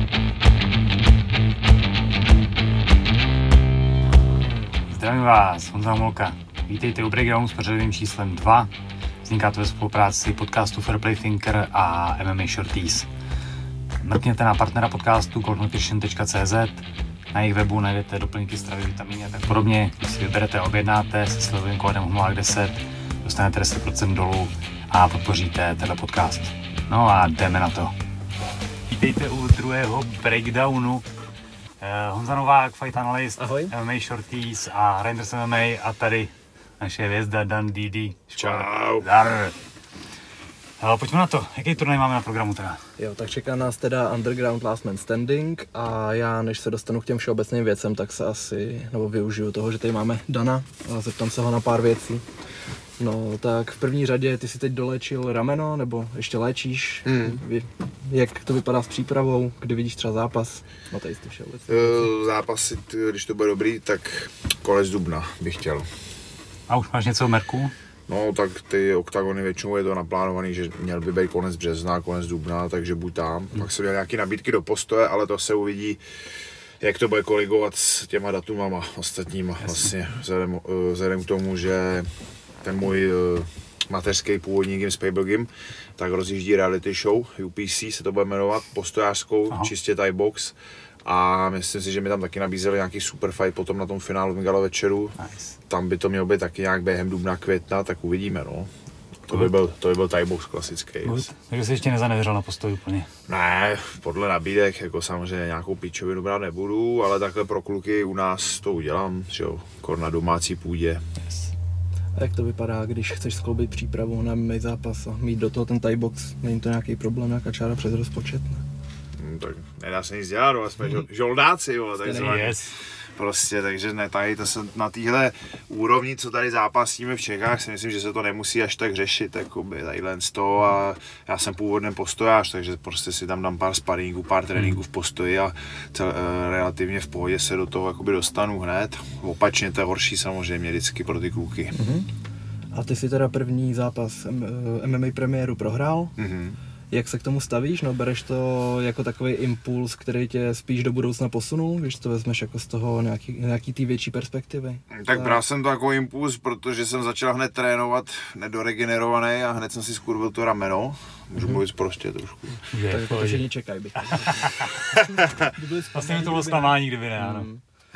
Zdravím vás, Honza Homolka. Vítejte u Breakdown s pořadovým číslem 2. Vzniká to ve spolupráci podcastu Fair Play Thinker a MMA Shorties. Mrkněte na partnera podcastu coldnutrition.cz. Na jejich webu najdete doplňky stravy, vitamíny a tak podobně. Když si vyberete a objednáte se slovým kódem HOMOLák10, dostanete 10% dolů a podpoříte tenhle podcast. No a jdeme na to. Vítejte u druhého Breakdownu. Honza Novák, Fight Analyst, ahoj. MMA Shorties a Reinders MMA a tady naše hvězda Dan Didi. Čau. Dar. Pojďme na to, jaký turnaj máme na programu teda? Jo, tak čeká nás teda Underground Last Man Standing a já, než se dostanu k těm všeobecným věcem, tak se využiju toho, že tady máme Dana a zeptám se ho na pár věcí. No, tak v první řadě, ty si teď dolečil rameno, nebo ještě léčíš? Jak to vypadá s přípravou, kdy vidíš třeba zápas? No, tady jste všeobecně. Zápasy, když to bude dobrý, tak konec dubna bych chtěl. A už máš něco o merku? No, tak ty oktagony většinou je to naplánovaný, že měl by být konec března, konec dubna, takže buď tam. Pak jsem měl nějaké nabídky do Postoje, ale to se uvidí, jak to bude koligovat s těma datumama ostatníma. Vlastně, vzhledem k tomu, že ten můj mateřský původní gym z Payble Gym, tak rozjíždí reality show, UPC se to bude jmenovat, postojářskou, čistě Thai box. A myslím si, že mi tam taky nabízeli nějaký super fight potom na tom finálovém gala večeru. Nice. Tam by to mělo být taky nějak během dubna, května, tak uvidíme, no. To by byl Thai box klasický. Takže jsi ještě nezanevěřil na Postoj úplně? Ne, podle nabídek, jako samozřejmě nějakou píčovinu brát nebudu, ale takhle pro kluky u nás to udělám, že jo, na domácí půdě. Yes. A jak to vypadá, když chceš skloubit přípravu na MMA zápas a mít do toho ten Thai box? Není to nějaký problém, nějaká čára přes rozpočet, ne? Tak nedá se nic dělat, ale jsme žoldáci, jo, takzvaně. Yes. Prostě, takže ne, tady to se na téhle úrovni, co tady zápasíme v Čechách, si myslím, že se to nemusí až tak řešit, jakoby tadyhle z toho a já jsem původně postojář, takže prostě si tam dám pár sparingů, pár tréninků v postoji a relativně v pohodě se do toho jakoby dostanu hned. Opačně to je horší samozřejmě vždycky pro ty kluky. A ty si teda první zápas MMA premiéru prohrál. Jak se k tomu stavíš? No, bereš to jako takový impuls, který tě spíš do budoucna posunul, když to vezmeš jako z toho nějaký té větší perspektivy? Tak bral jsem to jako impuls, protože jsem začal hned trénovat nedoregenerovaný a hned jsem si skurvil to rameno. Můžu mluvit prostě trošku. Tak to všichni čekají, bych. Vlastně mi to bylo zklamání, kdyby ne, ano.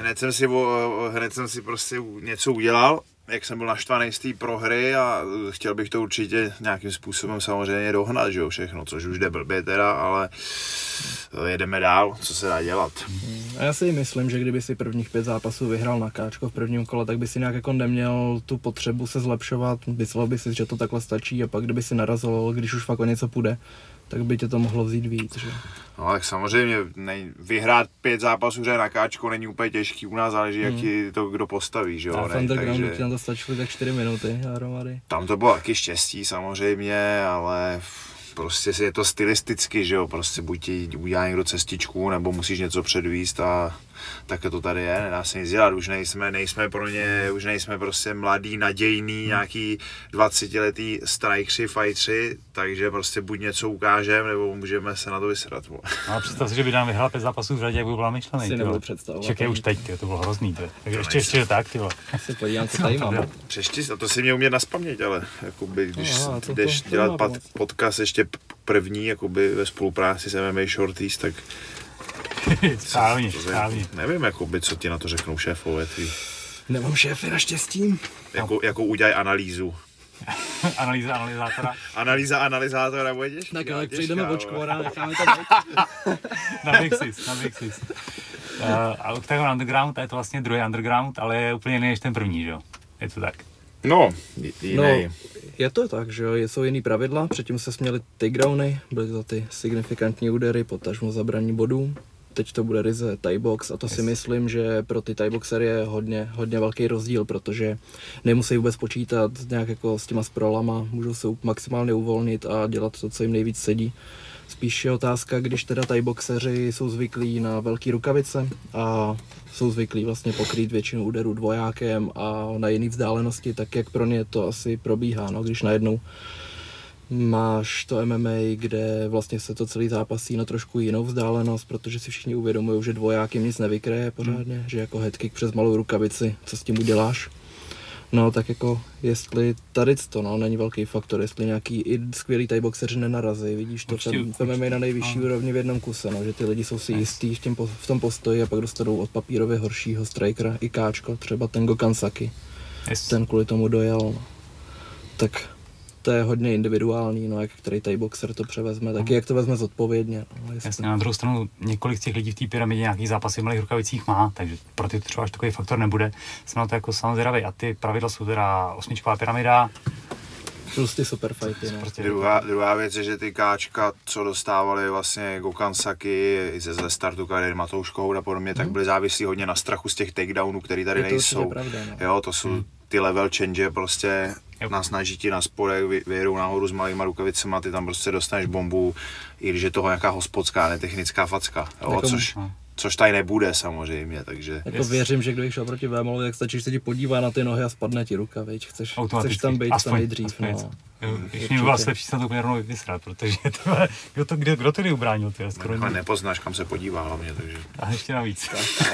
Hned jsem si prostě něco udělal, jak jsem byl naštvaný z té prohry a chtěl bych to určitě nějakým způsobem samozřejmě dohnat, že jo, všechno, což už jde blbě teda, ale jedeme dál, co se dá dělat. A já si myslím, že kdyby si prvních 5 zápasů vyhrál na káčko v prvním kole, tak by si nějak jako neměl tu potřebu se zlepšovat, myslel by si, že to takhle stačí a pak kdyby si narazil, když už fakt o něco půjde, tak by tě to mohlo vzít víc, že? No tak samozřejmě vyhrát 5 zápasů na káčko není úplně těžký, u nás záleží, jak ti to kdo postaví, že jo? A v Undergroundu ti na to stačily tak 4 minuty dohromady. Tam to bylo taky štěstí samozřejmě, ale prostě je to stylisticky, že jo, prostě buď ti udělá někdo cestičku, nebo musíš něco předvíst a takhle to tady je, nedá se nic dělat, už nejsme pro ně, už nejsme prostě mladý, nadějný, nějaký 20letý strikeři, fightři, takže prostě buď něco ukážeme, nebo můžeme se na to vysrat. Ale představ si, že by nám vyhrál 5 zápasů v řadě, jak by byla myšlený. Si nebudu představovat. Čekaj už teď, to bylo hrozný. Takže ještě tak, ty vole. Se podívám, co tady mám. Přešti, a to si mě umět naspamět, ale jakoby, když jdeš dělat podcast ještě první, jakoby ve spolupráci s MMA Shorties, tak správně. Nevím, jakoby, co ti na to řeknou šéfové tvý. Nemám šéfy, naštěstí. Jako udělaj analýzu. Analýza analyzátora. Analýza analyzátora bude těžká. Tak ale přijdeme očkovat, necháme to Na Bixis. A Octagon Underground, je to vlastně druhý Underground, ale je úplně jiný než ten první, že jo? Je to tak? No, jiný. Je to tak, že jo, jsou jiný pravidla, předtím se směly takedowny, byly to ty signifikantní údery, potažmo zabraní bodů. Teď to bude ryze Thai box a to si myslím, že pro ty Thai boxery je hodně velký rozdíl, protože nemusí vůbec počítat nějak jako s těma sprolama, můžou se maximálně uvolnit a dělat to, co jim nejvíc sedí. Spíš je otázka, když teda Thai boxeři jsou zvyklí na velký rukavice a jsou zvyklí vlastně pokrýt většinu úderů dvojákem a na jiné vzdálenosti, tak jak pro ně to asi probíhá, no, když najednou máš to MMA, kde vlastně se to celý zápasí na trošku jinou vzdálenost, protože si všichni uvědomují, že dvoják jim nic nevykryje pořádně, že jako headkick přes malou rukavici, co s tím uděláš. No tak jako, jestli tady to není velký faktor, jestli nějaký i skvělý thaiboxeři nenarazí, vidíš to v MMA na nejvyšší úrovni v jednom kuse, no, že ty lidi jsou si jistí v tom postoji a pak dostanou od papírově horšího strikera i káčko, třeba ten Gokhan Saki, ten kvůli tomu dojel, no. Tak to je hodně individuální, no, jak který thaiboxer to převezme, taky jak to vezme zodpovědně. No, jasně, na druhou stranu několik těch lidí v té pyramidě nějaký zápasy v malých rukavicích má, takže pro ty to třeba až takový faktor nebude. Jsem na to jako samozřejmě zvědavý. A ty pravidla jsou teda 8čková pyramida. Prostě super fighty, no. Prostě druhá věc je, že ty káčka, co dostávali vlastně Gokhan Saki ze startu kariéry Matouš Kohout a podobně, tak byly závislí hodně na strachu z těch takedownů, který tady nejsou. Pravda, no. Jo, to jsou ty level change, prostě nás snaží ti na spodek, vyjedou nahoru s malýma rukavicema, ty tam prostě dostaneš bombu, i když je toho nějaká hospodská, netechnická facka, jo, což tady nebude samozřejmě, takže... Jako věřím, že kdybych šel proti Vémolovi, tak stačí, že se ti podívá na ty nohy a spadne ti ruka, viď? Chceš tam být tam nejdřív, no. Když mi bylo lepší se to úplně rovnou vysrat, protože kdo to kdy ubránil, ty skoro nikdo. Nepoznáš, kam se podívá hlavně, takže... A ještě navíc.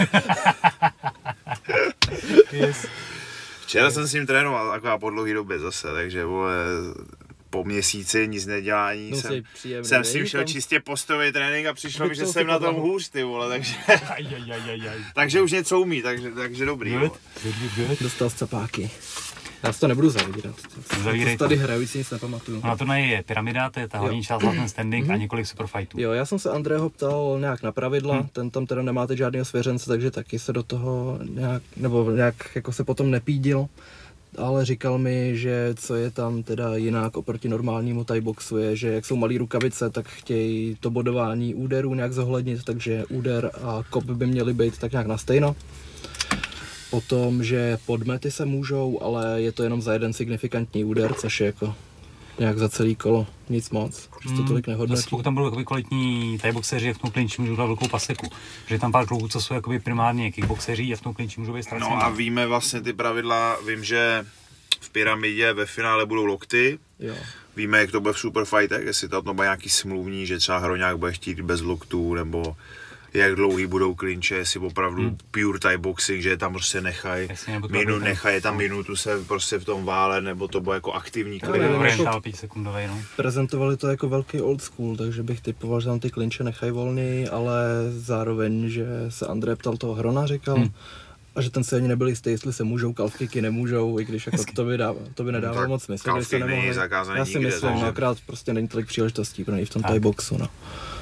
Yes. Včera jsem s ním trénoval taková po dlouhý době zase, takže po měsíci nic nedělání jsem s ním šel čistě postový trénink a přišlo mi, že jsem na tom hůř, ty vole, takže... takže už něco umí, takže dobrý. Dostal scapáky. Já si to nebudu zavírat. To tady hraju, si nic nepamatuju. Na to je pyramida, to je ta hlavní část, ten standing a několik superfightů. Jo, já jsem se Andreho ptal nějak na pravidla, ten tam teda nemá teď žádného svěřence, takže taky se do toho nějak jako se potom nepídil. Ale říkal mi, že co je tam teda jinak oproti normálnímu thaiboxu je, že jak jsou malý rukavice, tak chtějí to bodování úderů nějak zohlednit, takže úder a kop by měly být tak nějak na stejno. Potom, že podmety se můžou, ale je to jenom za jeden signifikantní úder, což je jako nějak za celý kolo, nic moc, že to tolik nehodnotí. Pokud tam budou kvalitní thaiboxeři, v tom klinči můžou dát velkou paseku. Že tam pár kluků, co jsou primárně kickboxeři a v tom klinči můžou být ztracený. No a víme vlastně ty pravidla, vím, že v pyramidě ve finále budou lokty. Jo. Víme, jak to bude v superfightech, jestli to bude nějaký smluvní, že třeba Hroňák bude chtít bez loktů, nebo jak dlouhý budou klinče, jestli opravdu pure Thai boxing, že je tam prostě nechají tam minutu se prostě v tom vále, nebo to bude jako aktivní klinč. Prezentovali to jako velký old school, takže bych typoval, že tam ty klinče nechají volný, ale zároveň, že se Andrej ptal toho Hrona, říkal, a že ten se ani nebyl jistý, jestli se můžou, calfkicky nemůžou, i když jako to by nedávalo moc smysl. Calfkick není zakázaný nikde. Já si myslím, akorát prostě není tolik příležitostí pro něj v tom Thai boxu, no.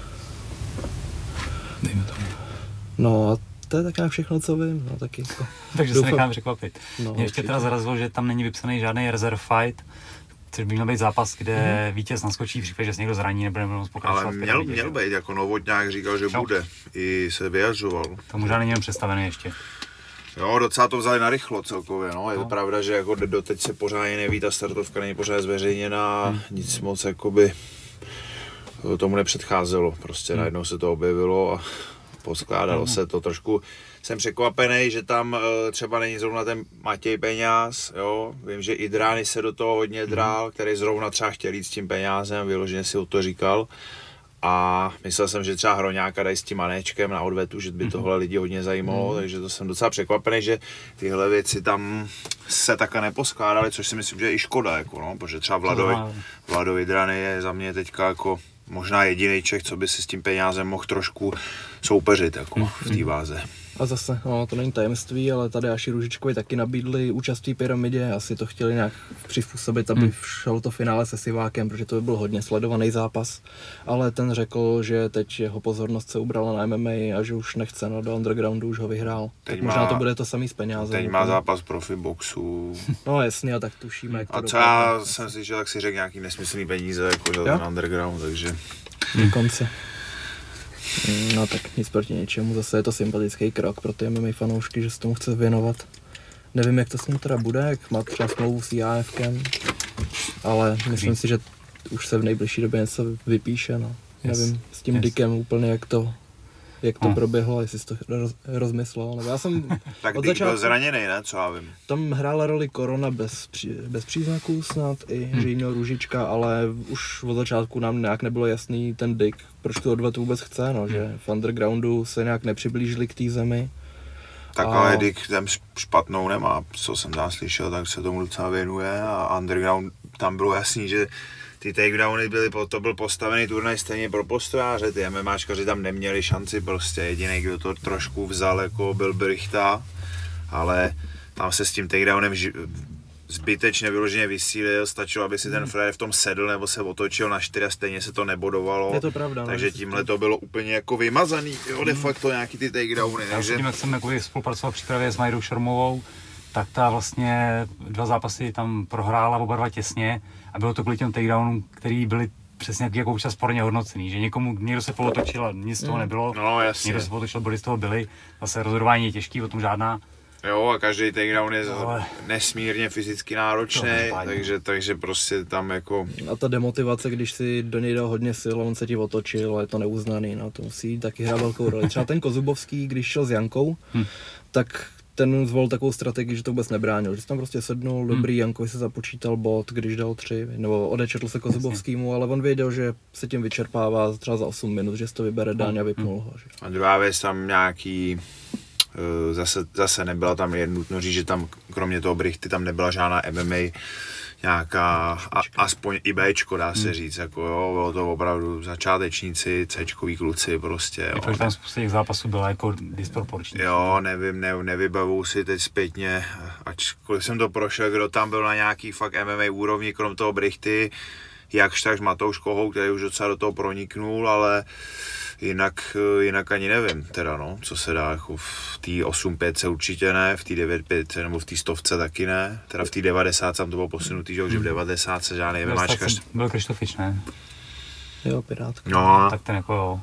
No a to je tak nějak všechno, co vím, no taky jako. Takže se nechám překvapit. No, mě ještě teda zarazilo, že tam není vypsaný žádný reserve fight, což by měl být zápas, kde vítěz naskočí v případě, že se někdo zraní nebo nebude moc pokračovat. Ale měl být, jako Novotňák říkal, že bude, i se vyjadřoval. To možná není jen představený ještě. Jo, docela to vzali narychlo celkově, no. Je to pravda, že jako doteď se pořádně neví, ta startovka není pořád zveřejněná, nic moc jakoby tomu nepředcházelo, prostě najednou se to objevilo a poskládalo se to trošku. Jsem překvapený, že tam třeba není zrovna ten Matěj Peňáz, jo. Vím, že i Drány se do toho hodně drál, který zrovna třeba chtěl jít s tím peňázem, vyloženě si o to říkal. A myslel jsem, že třeba Hroňáka dají s tím Manéčkem na odvetu, že by tohle lidi hodně zajímalo, takže to jsem docela překvapený, že tyhle věci tam se takhle neposkládaly, což si myslím, že je i škoda, jako no, protože třeba Vladovi Drany je za mě teďka jako možná jediný Čech, co by si s tím peňázem mohl trošku soupeřit jako v té váze. A zase, no, to není tajemství, ale tady Aši Růžičkovi taky nabídli účast v pyramidě, asi to chtěli nějak přizpůsobit, aby šel to finále se Sivákem, protože to by byl hodně sledovaný zápas, ale ten řekl, že teď jeho pozornost se ubrala na MMA a že už nechce, no, do undergroundu už ho vyhrál. Tak možná to bude to samý s penězem. Teď má zápas profi boxu. No jasně, a tak tušíme, jak to dopadne. A co já jsem si říkal, tak si řekl nějaký nesmyslný peníze, jako za ten underground, takže... Dokonce. No tak nic proti něčemu, zase je to sympatický krok pro ty MMA fanoušky, že se tomu chce věnovat. Nevím, jak to s ním teda bude, jak má třeba smlouvu s IAFkem, ale myslím si, že už se v nejbližší době něco vypíše, no. Nevím, s tím Dickem úplně jak to jak to proběhlo, jestli jsi to rozmyslel, nebo já jsem Tak od Dick začátku, byl zraněný, ne? Co já vím. tam hrála roli korona bez příznaků snad, i že jí měl růžička, ale už od začátku nám nějak nebylo jasný ten Dick, proč tu odvetu vůbec chce, no, že v undergroundu se nějak nepřiblížili k té zemi. Tak ale Dick tam špatnou nemá, co jsem tam slyšel, tak se tomu docela věnuje a underground, tam bylo jasný, že ty takedowny to byl postavený turnaj stejně pro postojáře, ty MMAčkaři tam neměli šanci prostě, jediný, kdo to trošku vzal, jako byl Brichta, ale tam se s tím takedownem zbytečně vyloženě vysílil, stačilo, aby si ten frajer v tom sedl nebo se otočil na 4 a stejně se to nebodovalo. Je to pravda. Takže tímhle to bylo úplně jako vymazaný, jo, de facto nějaký ty takedowny. Takže tím, jak jsem jako spolupracoval v přípravě s Majdou Šermovou, tak ta vlastně 2 zápasy tam prohrála oba 2 těsně a bylo to kvůli těm takedownům, který byly přesně jako občas sporně hodnocený, že někdo se pootočil a nic z toho nebylo, no, jasně. Někdo se pootočil, body z toho byly, zase rozhodování je těžký, o tom žádná. Jo, a každý takedown je nesmírně fyzicky náročný, takže prostě tam jako... A ta demotivace, když si do něj dal hodně sil a on se ti otočil a je to neuznaný, no to musí taky hrát velkou roli. Třeba ten Kozubovský, když šel s Jankou, tak ten zvolil takovou strategii, že to vůbec nebránil, že si tam prostě sednul, dobrý, Jankovi se započítal bod, když dal 3, nebo odečetl se Kozubovskýmu, ale on věděl, že se tím vyčerpává třeba za 8 minut, že si to vybere daň a vypnul ho. Že? A druhá věc, tam nějaký, zase nebyla tam, je nutno říct, že tam kromě toho Brichty tam nebyla žádná MMA, nějaká, aspoň i Bčko dá se říct, jako jo, bylo to opravdu začátečníci, Cčkoví kluci prostě, jo. Jakože tam spousta těch zápasů byla jako disproporční. Jo, nevím, nevybavuju si teď zpětně, ačkoliv jsem to prošel, kdo tam byl na nějaký fakt MMA úrovni, krom toho Brichty, jakž tak Matouš Kohout, který už docela do toho proniknul, ale jinak ani nevím teda no, co se dá, jako v té 8.5 určitě ne, v té 9.5 nebo v té 100 taky ne, teda v té 90 tam to bylo posunutý, že v 90 se žádný MMAčkař. Byl Krištofič, ne? Jo, Pirátka. No. Tak ten jako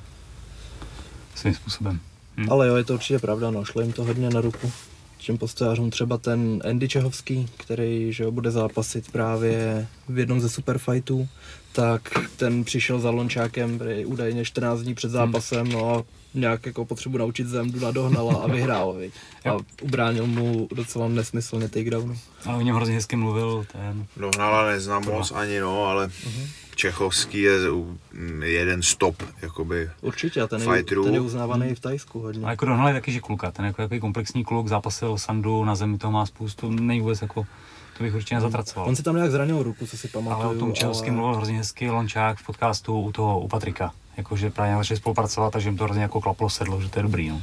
svým způsobem. Ale jo, je to určitě pravda, no, šlo jim to hodně na ruku. Těm postojářům třeba ten Andy Čehovský, který že bude zápasit právě v jednom ze superfightů, tak ten přišel za Lončákem údajně 14 dní před zápasem, no a nějak jako potřebu naučit zemdu nadohnala a vyhrál, viď. A ubránil mu docela nesmyslně takedownu. Ale o něm hrozně hezky mluvil ten... Dohnala neznám moc ani no, ale Čechovský je jeden stop, jakoby určitě, a ten je uznávaný v Thajsku hodně. A jako Dohnal je taky, že kluka, ten jako komplexní kluk, zápasil Sandu, na zemi toho má spoustu, není vůbec jako, to bych určitě nezatracoval. On si tam nějak zranil ruku, co si pamatuju. Ale o tom Čechovský mluvil hrozně hezky Lončák v podcastu u Patrika, jakože právě začali spolupracovat, takže jim to hrozně jako klaplo, sedlo, že to je dobrý, no.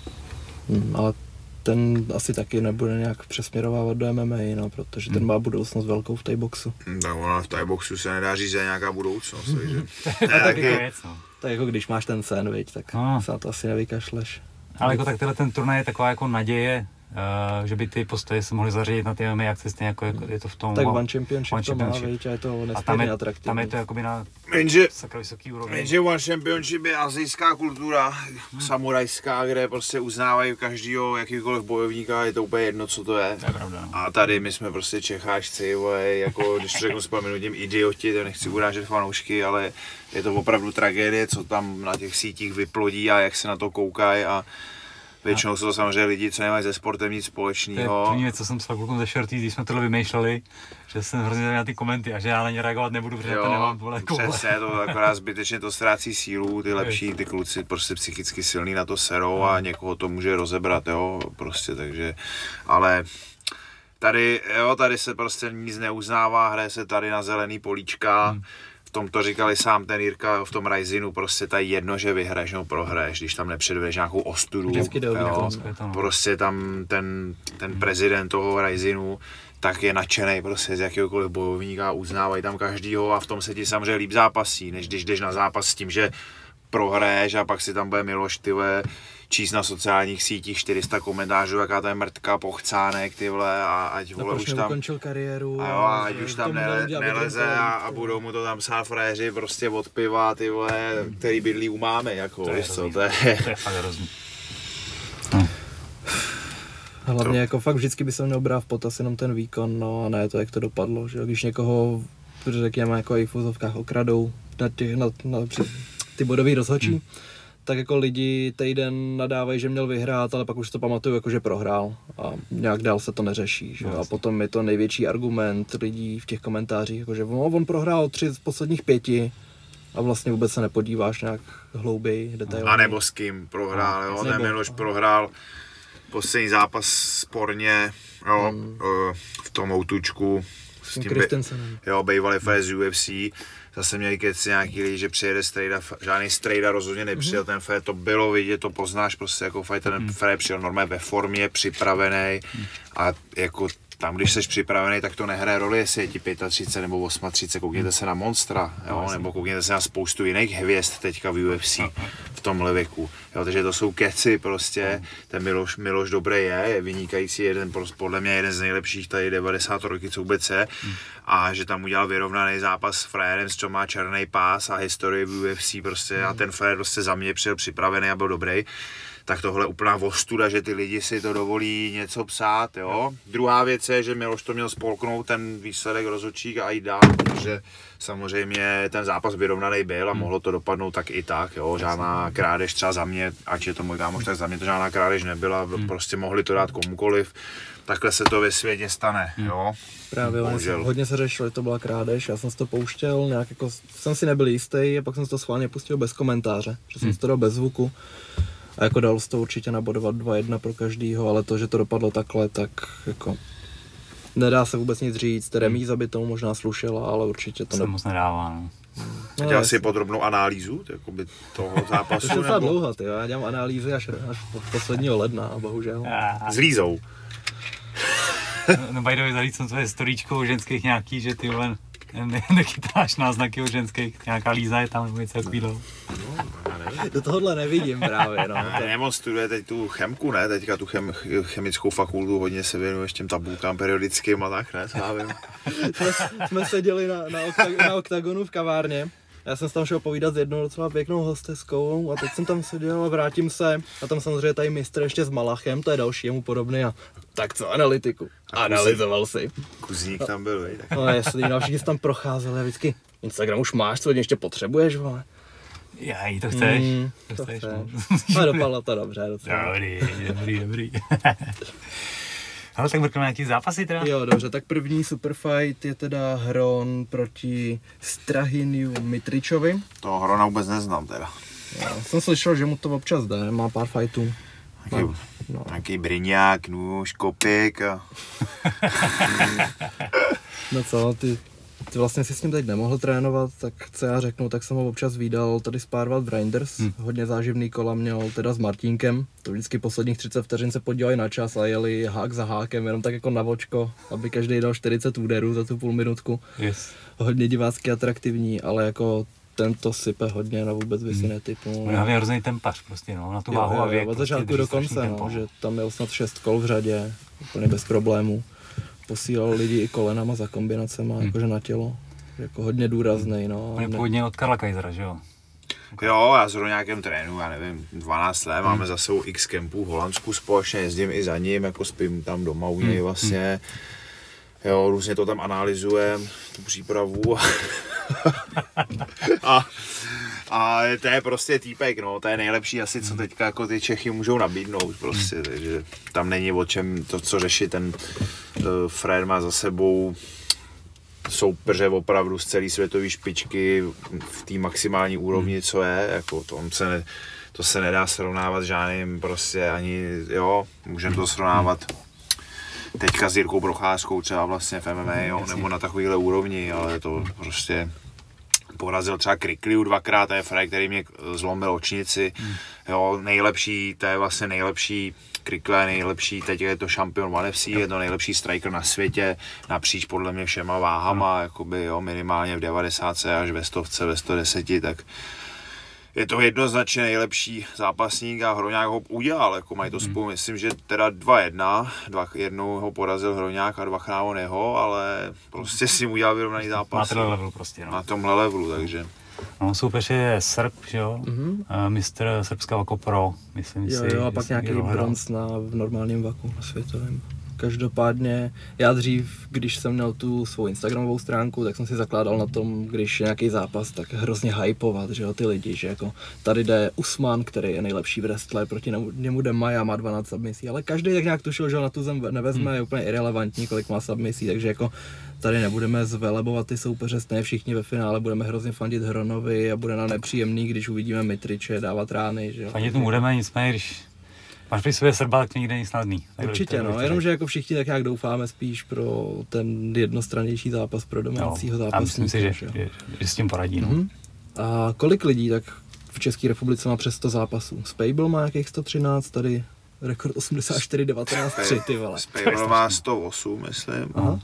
Ale ten asi taky nebude nějak přesměrovávat do MMA, no, protože ten má budoucnost velkou v Thaiboxu. Tak ona v Thaiboxu se nedá říct, že je nějaká budoucnost, takže... Tak je věc, no. Tak jako když máš ten sen, viď, tak se na to asi nevykašleš. Ale jako tak ten turnaj je taková jako naděje, že by ty postoje se mohly zařadit na ty MMA akce stejně jako je to v tom... Tak One Championship to má, viď, a je to nesmírně atraktivní. Tam je to jakoby na sakra vysoký úrovni. Jenže One Championship je asijská kultura, samurajská, kde prostě uznávají každýho jakýkoliv bojovníka, je to úplně jedno, co to je. To je pravda, no. A tady my jsme prostě Čecháčci, jako když to řeknu s paměnutím idioti, to nechci urážet fanoušky, ale je to opravdu tragédie, co tam na těch sítích vyplodí a jak se na to koukají a většinou jsou to samozřejmě lidi, co nemají se sportem nic společného. To je první věc, co jsem psal klukům ze Shorties, když jsme tohle vymýšleli, že jsem hrozně na ty komenty a že já na ně reagovat nebudu, protože to nemám vole koule. Přesně, to akorát zbytečně to ztrácí sílu, ty lepší, ty kluci prostě psychicky silný na to serou a někoho to může rozebrat, jo, prostě, takže, ale tady se prostě nic neuznává, hraje se tady na zelený políčka. V tom to říkali sám ten Jirka v tom Risinu, prostě tady jedno, že vyhraješ nebo prohraješ, když tam nepředvedeš nějakou ostudu, prostě tam ten prezident toho Risinu tak je nadšenej prostě z jakéhokoliv bojovníka, uznávají tam každýho a v tom se ti samozřejmě líp zápasí, než když jdeš na zápas s tím, že prohraješ a pak si tam bude Miloš, tyhle, číst na sociálních sítích 400 komentářů, jaká to je mrtka, pochcánek, ty vole, a ať vole už tam ukončil kariéru a ať už tam neleze a budou mu to tam psát frajeři prostě od piva, ty vole, který bydlí u mámy, jako, víš co, to je fakt hrozný. Hlavně jako fakt vždycky by se měl brát v potaz jenom ten výkon, no a ne to, jak to dopadlo, že když někoho, řekněme, jako i v úzovkách okradou na ty bodový rozhodčí, tak jako lidi týden nadávají, že měl vyhrát, ale pak už to pamatuju, jako že prohrál a nějak dál se to neřeší, že? A potom je to největší argument lidí v těch komentářích, jako že on prohrál 3 z posledních 5 a vlastně vůbec se nepodíváš nějak hlouběji, detailně. A nebo s kým prohrál, jo, ten Miloš prohrál poslední zápas sporně, jo, v tom outučku s tím bývalý z UFC. Zase měli keci nějaký lidi, že přijede strejda, žádný strejda rozhodně nepřijel ten fight, to bylo vidět, to poznáš prostě jako fighter, ten fight přijel normálně ve formě, připravený a jako tam, když jsi připravený, tak to nehraje roli, jestli je ti 35 nebo 38, koukněte se na Monstra, jo, nebo koukněte se na spoustu jiných hvězd teďka v UFC v tomhle věku, jo, takže to jsou keci prostě, ten Miloš dobrý je vynikající, podle mě jeden z nejlepších tady 90 roky, co vůbec je, a že tam udělal vyrovnaný zápas s frérem, co má černý pás a historii v UFC prostě a ten frér prostě za mě přijel připravený a byl dobrý. Tak tohle úplná ostuda, že ty lidi si to dovolí něco psát, jo. Druhá věc je, že Miloš to měl spolknout ten výsledek rozhodčík a jít dál, protože samozřejmě ten zápas vyrovnaný byl a mohlo to dopadnout tak i tak, jo. Žádná krádež třeba za mě, ať je to můj kámoš, tak za mě to žádná krádež nebyla, prostě mohli to dát komukoliv. Takhle se to ve světě stane, jo. Právě hodně se řešilo, že to byla krádež, já jsem si to pouštěl, nějak jako jsem si nebyl jistý a pak jsem si to schválně pustil bez komentáře, že jsem si to dal bez zvuku. A jako dal se to určitě nabodovat 2-1 pro každýho, ale to, že to dopadlo takhle, tak jako nedá se vůbec nic říct. Remíza by tomu možná slušela, ale určitě to moc nedává, no. Dělal si podrobnou analýzu toho zápasu? To je docela dlouho, ty, já dělám analýzy až od posledního ledna, bohužel. S Lízou. No by the way, zalít jsem tvoje storíčko o ženských nějaký, že ty vole nechytáš náznaky o ženských, nějaká Líza je tam nebo něco takového. Do tohohle nevidím právě, no. Nemoc studuje teď tu chemku, ne? Teďka tu chemickou fakultu, hodně se věnuješ těm tabulkám periodickým a tak, ne? jsme seděli na Oktagonu v kavárně. Já jsem tam šel povídat s jednou docela pěknou hosteskou a teď jsem tam seděl a vrátím se a tam samozřejmě tady mistr ještě s Malachem, to je další jemu podobný a tak co analytiku. Analyzoval si. Kuzník tam byl, vej. No jasný, no všichni tam procházeli a vždycky Instagram už máš, co ještě potřebuješ, vole. Jej, to chceš. To chceš. No dopadlo to dobře, docela. Dobrý. Ale tak vrkneme nějaký zápasy teda? Jo, dobře, tak první superfight je teda Hron proti Strahiniu Mitričovi. Toho Hrona vůbec neznám teda. Já jsem slyšel, že mu to občas jde, má pár fightů. Nějaký Bryňák, nůž, kopik a... No co, ty vlastně si s ním teď nemohl trénovat, tak co já řeknu, tak jsem ho občas vídal tady spárovat v Reinders. Hodně záživný kola měl teda s Martínkem. To vždycky posledních 30 vteřin se podívali na čas a jeli hák za hákem, jenom tak jako na vočko, aby každý dal 40 úderů za tu půl minutku. Yes. Hodně divácky atraktivní, ale jako tento sype hodně na vůbec by si netypnul. On je hrozný tempař prostě, no, na tu váhu a věk. Od začátku do konce, no, že tam měl snad 6 kol v řadě, úplně bez problémů. Posílal lidi i kolenama za kombinacema, jakože na tělo. Jako hodně důraznej, no. On je původně od Karla Kaisera, že jo? Jo, já zrovna nějakém trénu, já nevím, 12 let, máme za sebou x kempů v Holandsku společně, jezdím i za ním, jako spím tam doma u něj vlastně. Jo, různě to tam analyzujeme, tu přípravu. A to je prostě týpek, no, to je nejlepší asi, co teďka jako ty Čechy můžou nabídnout prostě, takže tam není o čem to, co řešit, ten Fred má za sebou soupeře opravdu z celé světové špičky v té maximální úrovni, co je, jako to se nedá srovnávat s žádným prostě ani, jo, můžeme to srovnávat teďka s Jirkou Procházkou třeba vlastně v MMA, jo, nebo na takovýhle úrovni, ale to prostě porazil třeba Krikliu dvakrát, to je Fred, který mě zlomil očnici, jo, nejlepší, to je vlastně nejlepší, Krikle je nejlepší, teď je to šampion One FC, je to nejlepší striker na světě, napříč podle mě všema váhama, jakoby, jo, minimálně v 90 až ve 100, ve 110, tak je to jednoznačně nejlepší zápasník a Hroňák ho udělal, jako mají to spolu, myslím, že teda 2-1, jednou ho porazil Hroňák a dvakrát on jeho, ale prostě si mu udělal vyrovnaný zápas. Na tomhle levelu prostě, no. Na tomhle levelu, takže. No, soupeř je Srb, že jo? Mistr Srbska Vako Pro, myslím si. Jo, a pak nějaký bronz v normálním vaku, na světovém. Každopádně já dřív, když jsem měl tu svou instagramovou stránku, tak jsem si zakládal na tom, když je nějaký zápas, tak hrozně hypovat, že jo, ty lidi, že jako tady jde Usman, který je nejlepší wrestler, proti němu jde Maja, má 12 submisí, ale každý tak nějak tušil, že ho na tu zem nevezme, je úplně irelevantní, kolik má submisí, takže jako tady nebudeme zvelebovat ty soupeře, ne všichni ve finále, budeme hrozně fandit Hronovi a bude nám nepříjemný, když uvidíme Mitriče dávat rány, že jo. Fandit mu budeme, nicméně, když máš při sobě Srba, tak to nikde není snadný. Určitě, no, jenomže jako všichni tak nějak doufáme spíš pro ten jednostrannější zápas pro domácího zápasníka. Já myslím si, že s tím poradí, no. A kolik lidí tak v České republice má přes 100 zápasů? Spable má jakých 113, tady rekord 84-19-3, ty vole. Spable má 108, myslím. Aha.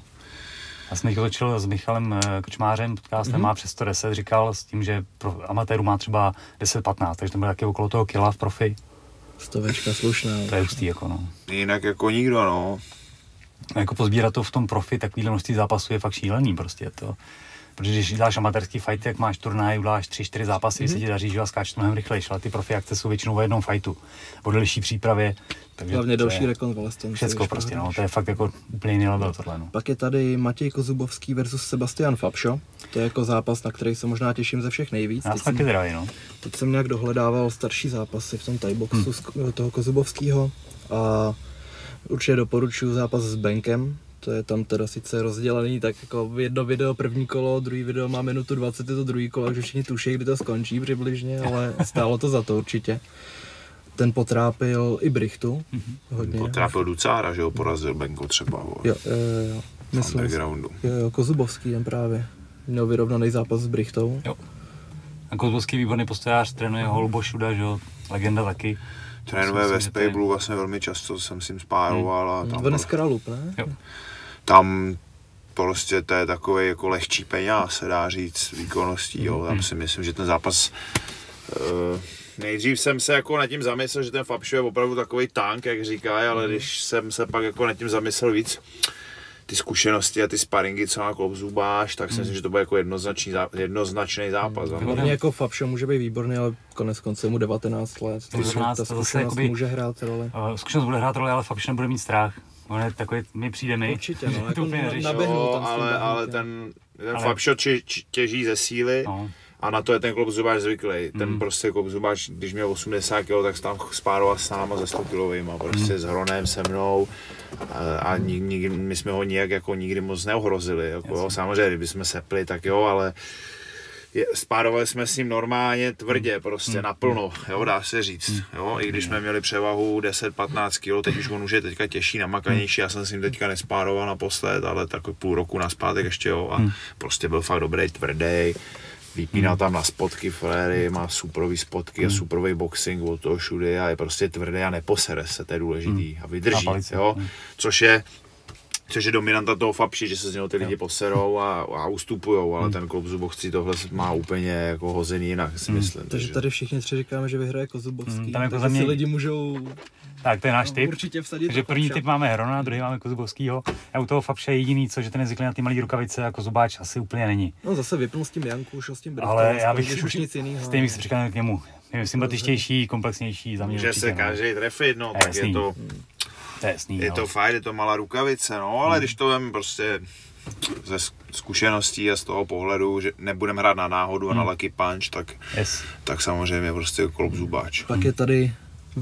Já jsem točil s Michalem Kočmářem, podcastem má přes 110, říkal s tím, že pro amatéru má třeba 10-15, takže to bude taky okolo toho kila v profi. Stovečka slušná. To je hustý, jako no. Jinak jako nikdo, no. A jako pozbírat to v tom profi, takovýhle množství zápasů je fakt šílený prostě to. Protože když děláš amatérský fight, jak máš turnaj, uděláš 3-4 zápasy, se ti daří, že a skáčeš mnohem rychlejší, ale ty profi akce jsou většinou v jednom fightu, o delší přípravě. Takže hlavně další rekonvalescence. Všecko prostě, no, to je fakt jako úplně jiný level tohle, no. Pak je tady Matěj Kozubovský versus Sebastian Fabšo. To je jako zápas, na který se možná těším ze všech nejvíc. Já jsem taky zdraví, no. Teď jsem nějak dohledával starší zápasy v tom thaiboxu toho Kozubovského a určitě doporučuji zápas s Benkem. To je tam teda sice rozdělený, tak jako jedno video první kolo, druhý video má minutu 20, je to druhý kolo, takže všichni tuší, kdy to skončí přibližně, ale stálo to za to určitě. Ten potrápil i Brichtu hodně. Potrápil Ducára, že ho porazil Benko třeba. Jo. Myslím, jo, Kozubovský ten právě. Měl vyrovnaný zápas s Brichtou. Jo. A Kozubovský výborný postojář, trénuje Holubošuda, že jo, legenda taky. Trénuje ve Spablu vlastně velmi často, jsem s ním spároval a tam... Dnes Kralup, ne? Jo. Tam prostě to je takový jako lehčí peněz, se dá říct, výkonností, jo. Tam si myslím, že ten zápas... Nejdřív jsem se jako nad tím zamyslel, že ten Fabšo je opravdu takový tank, jak říkají, ale když jsem se pak jako nad tím zamyslel víc, ty zkušenosti a ty sparingy, co má Kloubzubáš, tak si myslím, že to bude jako jednoznačný zápas. Hlavně jako Fabšo může být výborný, ale konec konců mu 19 let. Ta zkušenost může hrát roli. Zkušenost bude hrát roli, ale Fabšo nebude mít strach. On je takový, mi přijde nej. Určitě, no, jako jo, ale ten Fabšo těží ze síly. No. A na to je ten Kloubzubáš zvyklý. Ten prostě Kloubzubáš, když měl 80 kg, tak se tam spároval s náma za 100 kilovýma, prostě s Hronem, se mnou. A my jsme ho nijak jako nikdy moc neohrozili. Jako, jo. Samozřejmě, kdybychom sepli, tak jo, ale spárovali jsme s ním normálně, tvrdě, prostě naplno, jo, dá se říct. Jo. I když jsme měli převahu 10-15 kg, teď už on už je teďka těžší, namakanější, já jsem s ním teďka nespároval naposled, ale takový půl roku naspátek ještě, jo, a prostě byl fakt dobrý, tvrdý. Vypínal tam na spotky fréry, má superový spotky a superový boxing od toho všude a je prostě tvrdý a neposere se, to je důležitý a vydrží, jo, což je dominanta toho Fabši, že se z něho ty lidi poserou a ustupujou, ale ten Kloubzubovský tohle má úplně jako hozený jinak, si myslím. Takže tady všichni tři říkáme, že vyhraje Kozubovský, tam jako takže si lidi můžou... Tak to je náš tip. Určitě vsadit. Takže první tip máme Hrona, druhý máme Kozubovskýho. A u toho Fabše je jediný, co, že ten je zvyklý na ty malé rukavice a Kozubáč asi úplně není. No zase vypnul s tím Janku, šel s tím Brichtou. Ale já bych už nic jiného. Stejně bych se přikláněl k němu. Je sympatičtější, komplexnější za mě. Může se každý trefit, no, tak je to... To je jasný, je to fajn, je to malá rukavice, no, ale když to vem prostě ze zkušeností a z toho pohledu, že nebudeme hrát na náhodu a na lucky punch, tak samozřejmě prostě Kloubzubáč. Pak je tady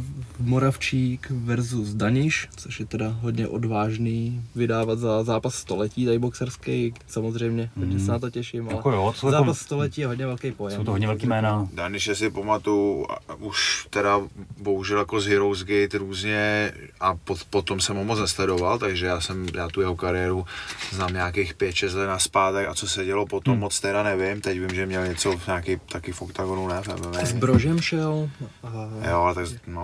Moravčík versus Daniš, což je teda hodně odvážný vydávat za zápas století, tady boxerský, samozřejmě, hodně se na to těším, ale jako jo, zápas století je hodně velký pojem. Jsou to hodně velký jména. Daniše si pamatuju, už teda bohužel jako z Heroes Gate různě a potom jsem ho moc nesledoval, takže já tu jeho kariéru znám nějakých 5-6 let nazpátek a co se dělo potom moc teda nevím, teď vím, že měl něco v nějaký taky v oktagonu, ne? S Brožem šel. Jo, ale tak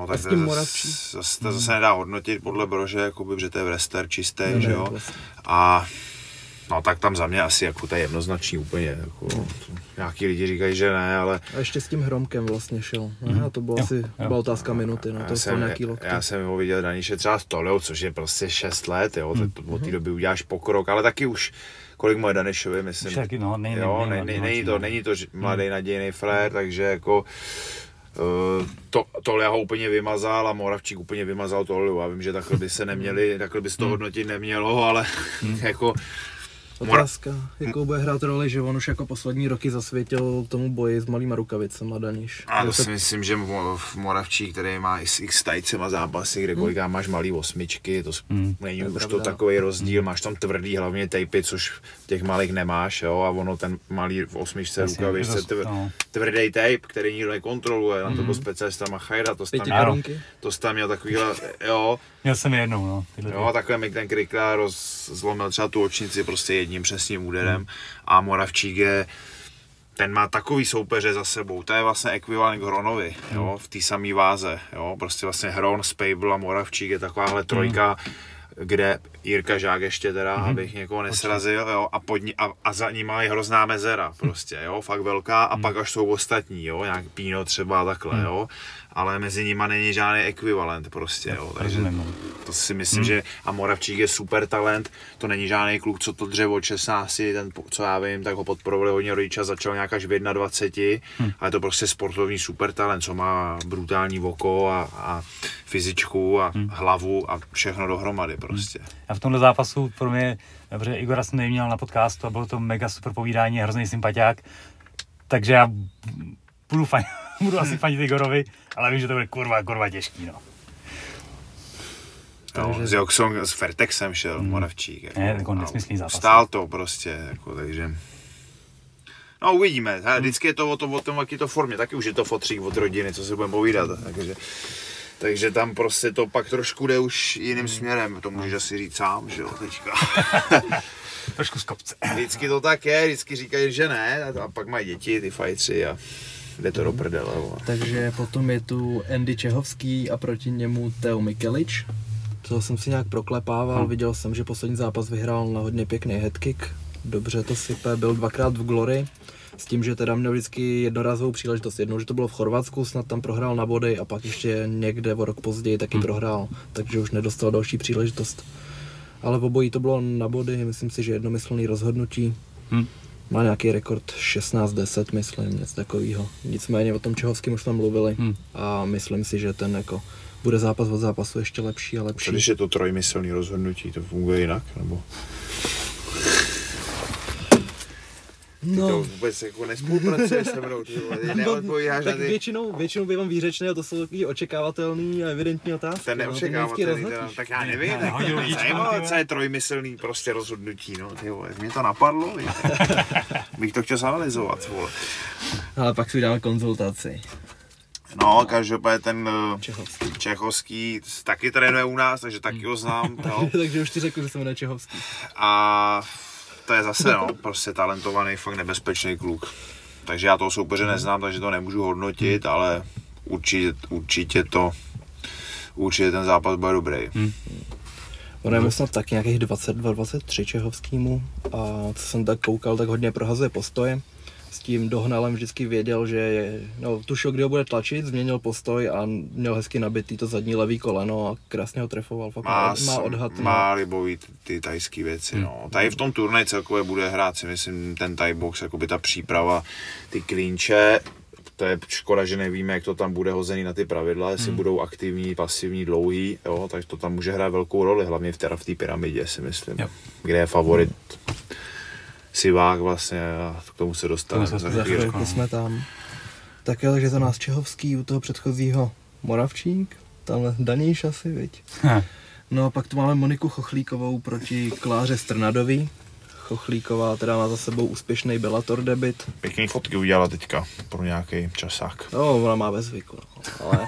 to zase nedá hodnotit podle Brože, jakoby, že to je wrestler čistý, že jo. A no tak tam za mě asi jako to je jednoznačný úplně, jako, nějaký lidi říkají, že ne, ale... A ještě s tím Hromkem vlastně šel, a to bylo asi byla otázka minuty, no, to jsou nějaký lokty. Já jsem ho viděl Daniše třeba s Tolou, což je prostě 6 let, jo, od té doby uděláš pokrok, ale taky už, kolik mu je Danišovi, myslím, taky, no, není to mladý nadějný frér, takže jako Tohle ho úplně vymazal a Moravčík úplně vymazal tohle. Já vím, že takhle by se neměli, takhle by se to hodnotit nemělo, ale jako... Otázka, jakou bude hrát roli, že on už jako poslední roky zasvětil tomu boji s malýma rukavicema Daniš. A to si myslím, že v Moravčík, který má x tajcema zápasy, kde koliká máš malý osmičky, to není už to takový rozdíl, máš tam tvrdý hlavně tejpy, což v těch malých nemáš, jo, a ono ten malý v osmičce rukavičce tvrdý tape, který nikdo nekontroluje, na to byl specialista Machajda, to tam měl takovýhle, jo. Měl jsem jednou, no. Jo, takhle mi ten Krikla zlomil třeba tu očnici prostě jedním přesným úderem a Moravčík ten má takový soupeře za sebou, to je vlastně ekvivalent k Hronovi, jo, v té samé váze, jo, prostě vlastně Hron, Spable a Moravčík je takováhle trojka, kde Jirka Žák ještě teda, abych někoho nesrazil, jo, a za ním má hrozná mezera prostě, jo, fakt velká a pak až jsou ostatní, jo, nějak Píno třeba takhle, jo, ale mezi nima není žádný ekvivalent prostě, jo, takže to si myslím, že a Moravčík je super talent, to není žádný kluk, co to dřevo od 16, ten, co já vím, tak ho podporovali hodně rodiče, začal nějak až v 21, ale to prostě sportovní super talent, co má brutální oko a fyzičku a hlavu a všechno dohromady prostě. A v tomhle zápasu pro mě, protože Igora jsem neměl na podcastu a bylo to mega super povídání, hrozný sympatiák, takže já budu asi fanit Igorovi, ale vím, že to bude kurva těžký, no. Jo, s Joxong, s Fertexem šel Moravčík. Jako, ne, jako nesmyslný zápas. Stál to prostě, jako, takže... No uvidíme, vždycky je to o tom, jaký to formě, taky už je to fotřík od rodiny, co se budeme povídat, takže tam prostě to pak trošku jde už jiným směrem, to můžeš asi říct sám, že jo, teďka. Trošku z kopce. Vždycky to tak je, vždycky říkají, že ne, a pak mají děti, ty fajtři a jde to do prdele. Takže potom je tu Andy Čehovský a proti němu Teo Mikelič. To jsem si nějak proklepával, viděl jsem, že poslední zápas vyhrál na hodně pěkný headkick. Dobře to sype, byl dvakrát v Glory. S tím, že teda měl vždycky jednorázovou příležitost. Jednou, že to bylo v Chorvatsku, snad tam prohrál na body a pak ještě někde o rok později taky prohrál. Takže už nedostal další příležitost. Ale v obojí to bylo na body, myslím si, že jednomyslný rozhodnutí. Má nějaký rekord 16-10, myslím, něco takového. Nicméně o tom Čehovským už jsme mluvili a myslím si, že ten jako bude zápas od zápasu ještě lepší a lepší. Co když je to trojmyslný rozhodnutí, to funguje jinak, nebo? No. To vůbec jako nespolupracuje se mnou, neodpovídáš na ty... Většinou bývám výřečný a to jsou takový očekávatelný a evidentní otázky. Ten neočekávatelný, tak já nevím, co je trojmyslný prostě rozhodnutí, no, tyjo, mě to napadlo, bych to chtěl analyzovat, vole. Ale pak si dáme konzultaci. No, každopádně ten Čechovský taky trénuje u nás, takže taky ho znám, no. Takže už ti řekl, že se jmenuje Čechovský. A to je zase, no, prostě talentovaný, fakt nebezpečný kluk. Takže já toho soupeře neznám, takže to nemůžu hodnotit, ale určitě ten zápas bude dobrý. On je snad taky nějakých 22-23 Čechovskýmu a co jsem tak koukal, tak hodně prohazuje postoje. S tím dohnalem vždycky věděl, že tušil, kdy ho bude tlačit, změnil postoj a měl hezky nabitý to zadní levý koleno a krásně ho trefoval. Fakt má odhad. Má libový ty tajský věci, no. Tady v tom turnaji celkově bude hrát si myslím ten Thai box, jakoby ta příprava, ty klínče. To je škoda, že nevíme, jak to tam bude hozený na ty pravidla, jestli budou aktivní, pasivní, dlouhý, jo, takže to tam může hrát velkou roli, hlavně v té pyramidě si myslím, kde je favorit Sivák vlastně a k tomu se dostaneme. Za chvíli jsme tam. Tak jo, takže za nás Čehovský, u toho předchozího Moravčík, tamhle Daníš asi, viď? No a pak tu máme Moniku Chochlíkovou proti Kláře Strnadový. Chochlíková teda má za sebou úspěšný Bellator debut. Pěkný fotky udělala teďka pro nějaký časák. No, ona má bez zvyku, no. Ale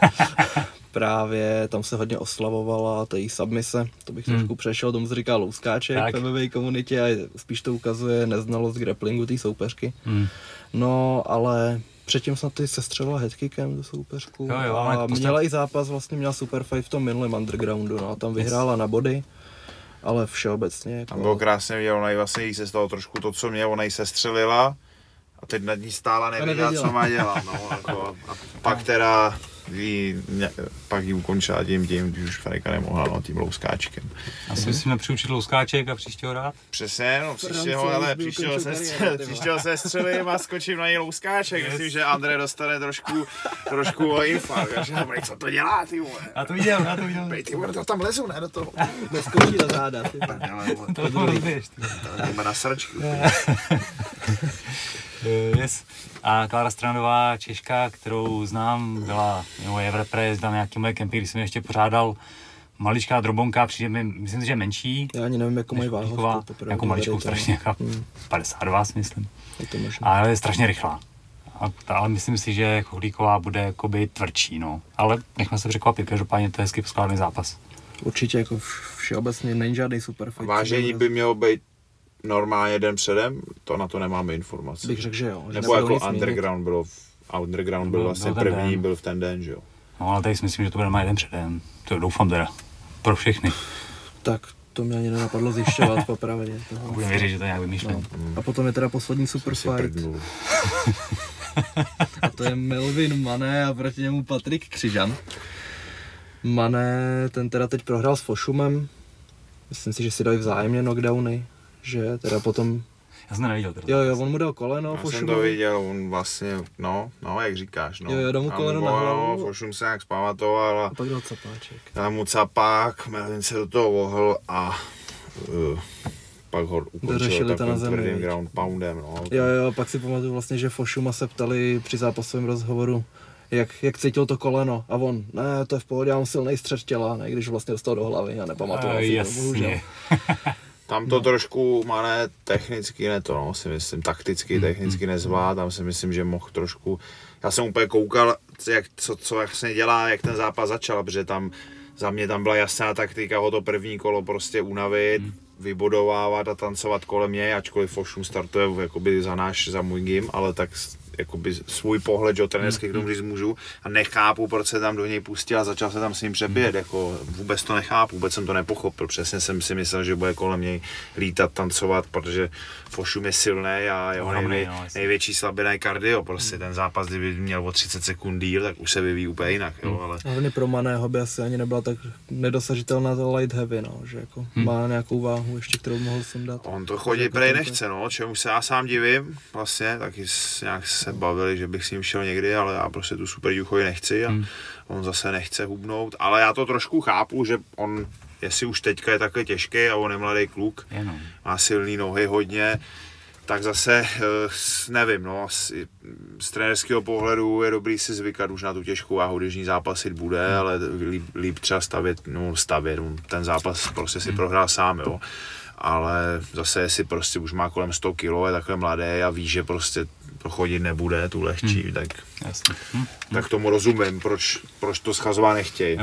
právě tam se hodně oslavovala ta její submise, to bych trošku přešel, tomu se říká louskáček v MMA komunitě a spíš to ukazuje neznalost grapplingu té soupeřky. No, ale předtím snad ty sestřelila headkickem do soupeřku a měla i zápas, vlastně měla super fight v tom minulém undergroundu, no a tam vyhrála na body. Ale všeobecně jako... Tam bylo krásně vidět, ona vlastně jí se stalo trošku to, co mě, ona jí sestřelila a teď nad ní stála, nevěděla, co má dělat, no, jako, a pak teda pak ji ukončila tím, když už Ferika nemohla, no, tím louskáčkem. A si myslím nepřiučit louskáček a příštího rád? Přesně, no příštího se střelím a skočím na něj louskáček. Yes. Myslím, že Andrej dostane trošku infarkt. Co to dělá, ty vole? Já to viděl. Bej, ty vole, to tam lezu, ne, do toho. Neskočí na záda, ty. To rozbiješ, ty. To na sračku. Yes. A Klára Stranová, Češka, kterou znám, byla je v repre, jezdila na nějaký moje kempy, když jsem ještě pořádal. Maličká drobonka, přijde mi, myslím si, že menší. Já ani nevím, jakou mají váhovku. Jako maličkou strašně, 52 si myslím. Je to možná. Ale je strašně rychlá. Ale myslím si, že Chohlíková bude jakoby tvrdší, no. Ale nechme se překvapit, každopádně to je hezky poskládaný zápas. Určitě jako všeobecně není žádný super fight. Vážení by mělo být normálně den předem, to na to nemáme informace. Bych řekl, že jo. Nebo jako Underground byl vlastně první, byl v ten den, že jo. No ale tady si myslím, že to bude má jeden předem. To doufám teda. Pro všechny. Tak to mě ani nenapadlo zjišťovat popravdě. Budeme věřit, že to nějak vymýšlím. No. A potom je teda poslední super fight. A to je Melvin Mané a proti němu Patrik Křižan. Mané, ten teda teď prohrál s Fošumem. Myslím si, že si dali vzájemně knockdowny. Že teda potom... Já jsem to neviděl teda. Jo, on mu dal koleno, Fošum. Já jsem to viděl, on vlastně, no, jak říkáš, no. Jo, dal mu koleno na hlavu. Fošum se nějak zpamatoval a pak dal capáček. Dal mu capák, Melvin se do toho vohl a pak ho ukončil takovým tvrdým ground poundem, no. Jo, pak si pamatuju vlastně, že Fošuma se ptali při zápasovém rozhovoru, jak cítil to koleno a on, ne, to je v pohodě, já mám silnej střed těla, ne, když vlastně dostal do hlavy a nepamatoval si to, bohužel. Tam to trošku Mané technicky ne to, no, si myslím, takticky, technicky nezvlád, tam si myslím, že mohl trošku, já jsem úplně koukal, co vlastně dělá, jak ten zápas začal, protože tam za mě tam byla jasná taktika ho to první kolo prostě unavit, vybodovávat a tancovat kolem něj, ačkoliv Fošum startuje jakoby za můj gym, ale tak jakoby svůj pohled, že trenérský k tomu říct můžu a nechápu, proč se tam do něj pustil a začal se tam s ním přebíjet, jako vůbec to nechápu, vůbec jsem to nepochopil, přesně jsem si myslel, že bude kolem něj lítat, tancovat, protože Fošum je silný a jeho největší slabina je kardio, prostě ten zápas, kdyby měl o 30 sekund díl, tak už se vyvíjí úplně jinak, jo, ale... Hlavně pro Maného by asi ani nebyla tak nedosažitelná ta light heavy, no, že jako má nějakou váhu ještě, kterou mohl sundat. On to chodit prej nechce, no, čemu se já sám divím, vlastně, taky nějak se bavili, že bych s ním šel někdy, ale já prostě tu super Juchovi nechci a on zase nechce hubnout, ale já to trošku chápu, že on, jestli už teďka je takhle těžký a on je mladý kluk, má silný nohy hodně, tak zase nevím, no, z trenérského pohledu je dobrý si zvykat už na tu těžkou váhu, když ní zápasit bude, ale líp třeba stavět, ten zápas prostě si prohrál sám, jo. Ale zase jestli prostě už má kolem 100 kg, je takhle mladý a ví, že prostě to chodit nebude, tu lehčí, tak tomu rozumím, proč to schazovat nechtějí.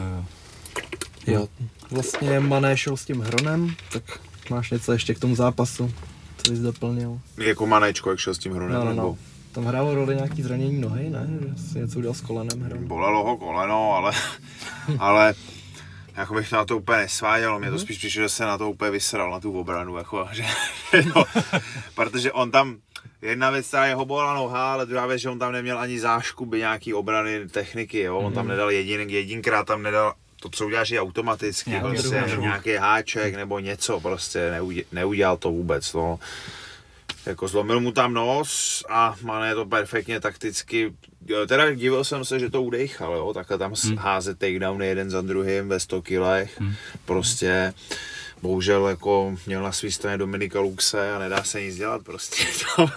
Jo, vlastně Mané šel s tím Hronem, tak máš něco ještě k tomu zápasu, co jsi doplnil? Jako Manéčko, jak šel s tím Hronem? No. Tam hrálo roli nějaký zranění nohy, ne? Že si něco udělal s kolenem Hron. Bolelo ho koleno, ale jako bych to na to úplně nesváděl, mě to spíš přišlo, že se na to úplně vysral, na tu obranu, jako, že no, protože on tam, jedna věc, ta jeho bola noha, ale druhá věc, že on tam neměl ani záškuby nějaký obrany techniky, jo, on tam nedal jedinkrát tam nedal to, co uděláš je automaticky, prostě nějaký háček nebo něco, prostě neudělal to vůbec, no. Jako zlomil mu tam nos a Mané to perfektně takticky, teda divil jsem se, že to udejchal, jo, takhle tam házet takedowny jeden za druhým ve 100 kilech, prostě bohužel jako měl na svý straně Dominika Luxe a nedá se nic dělat, prostě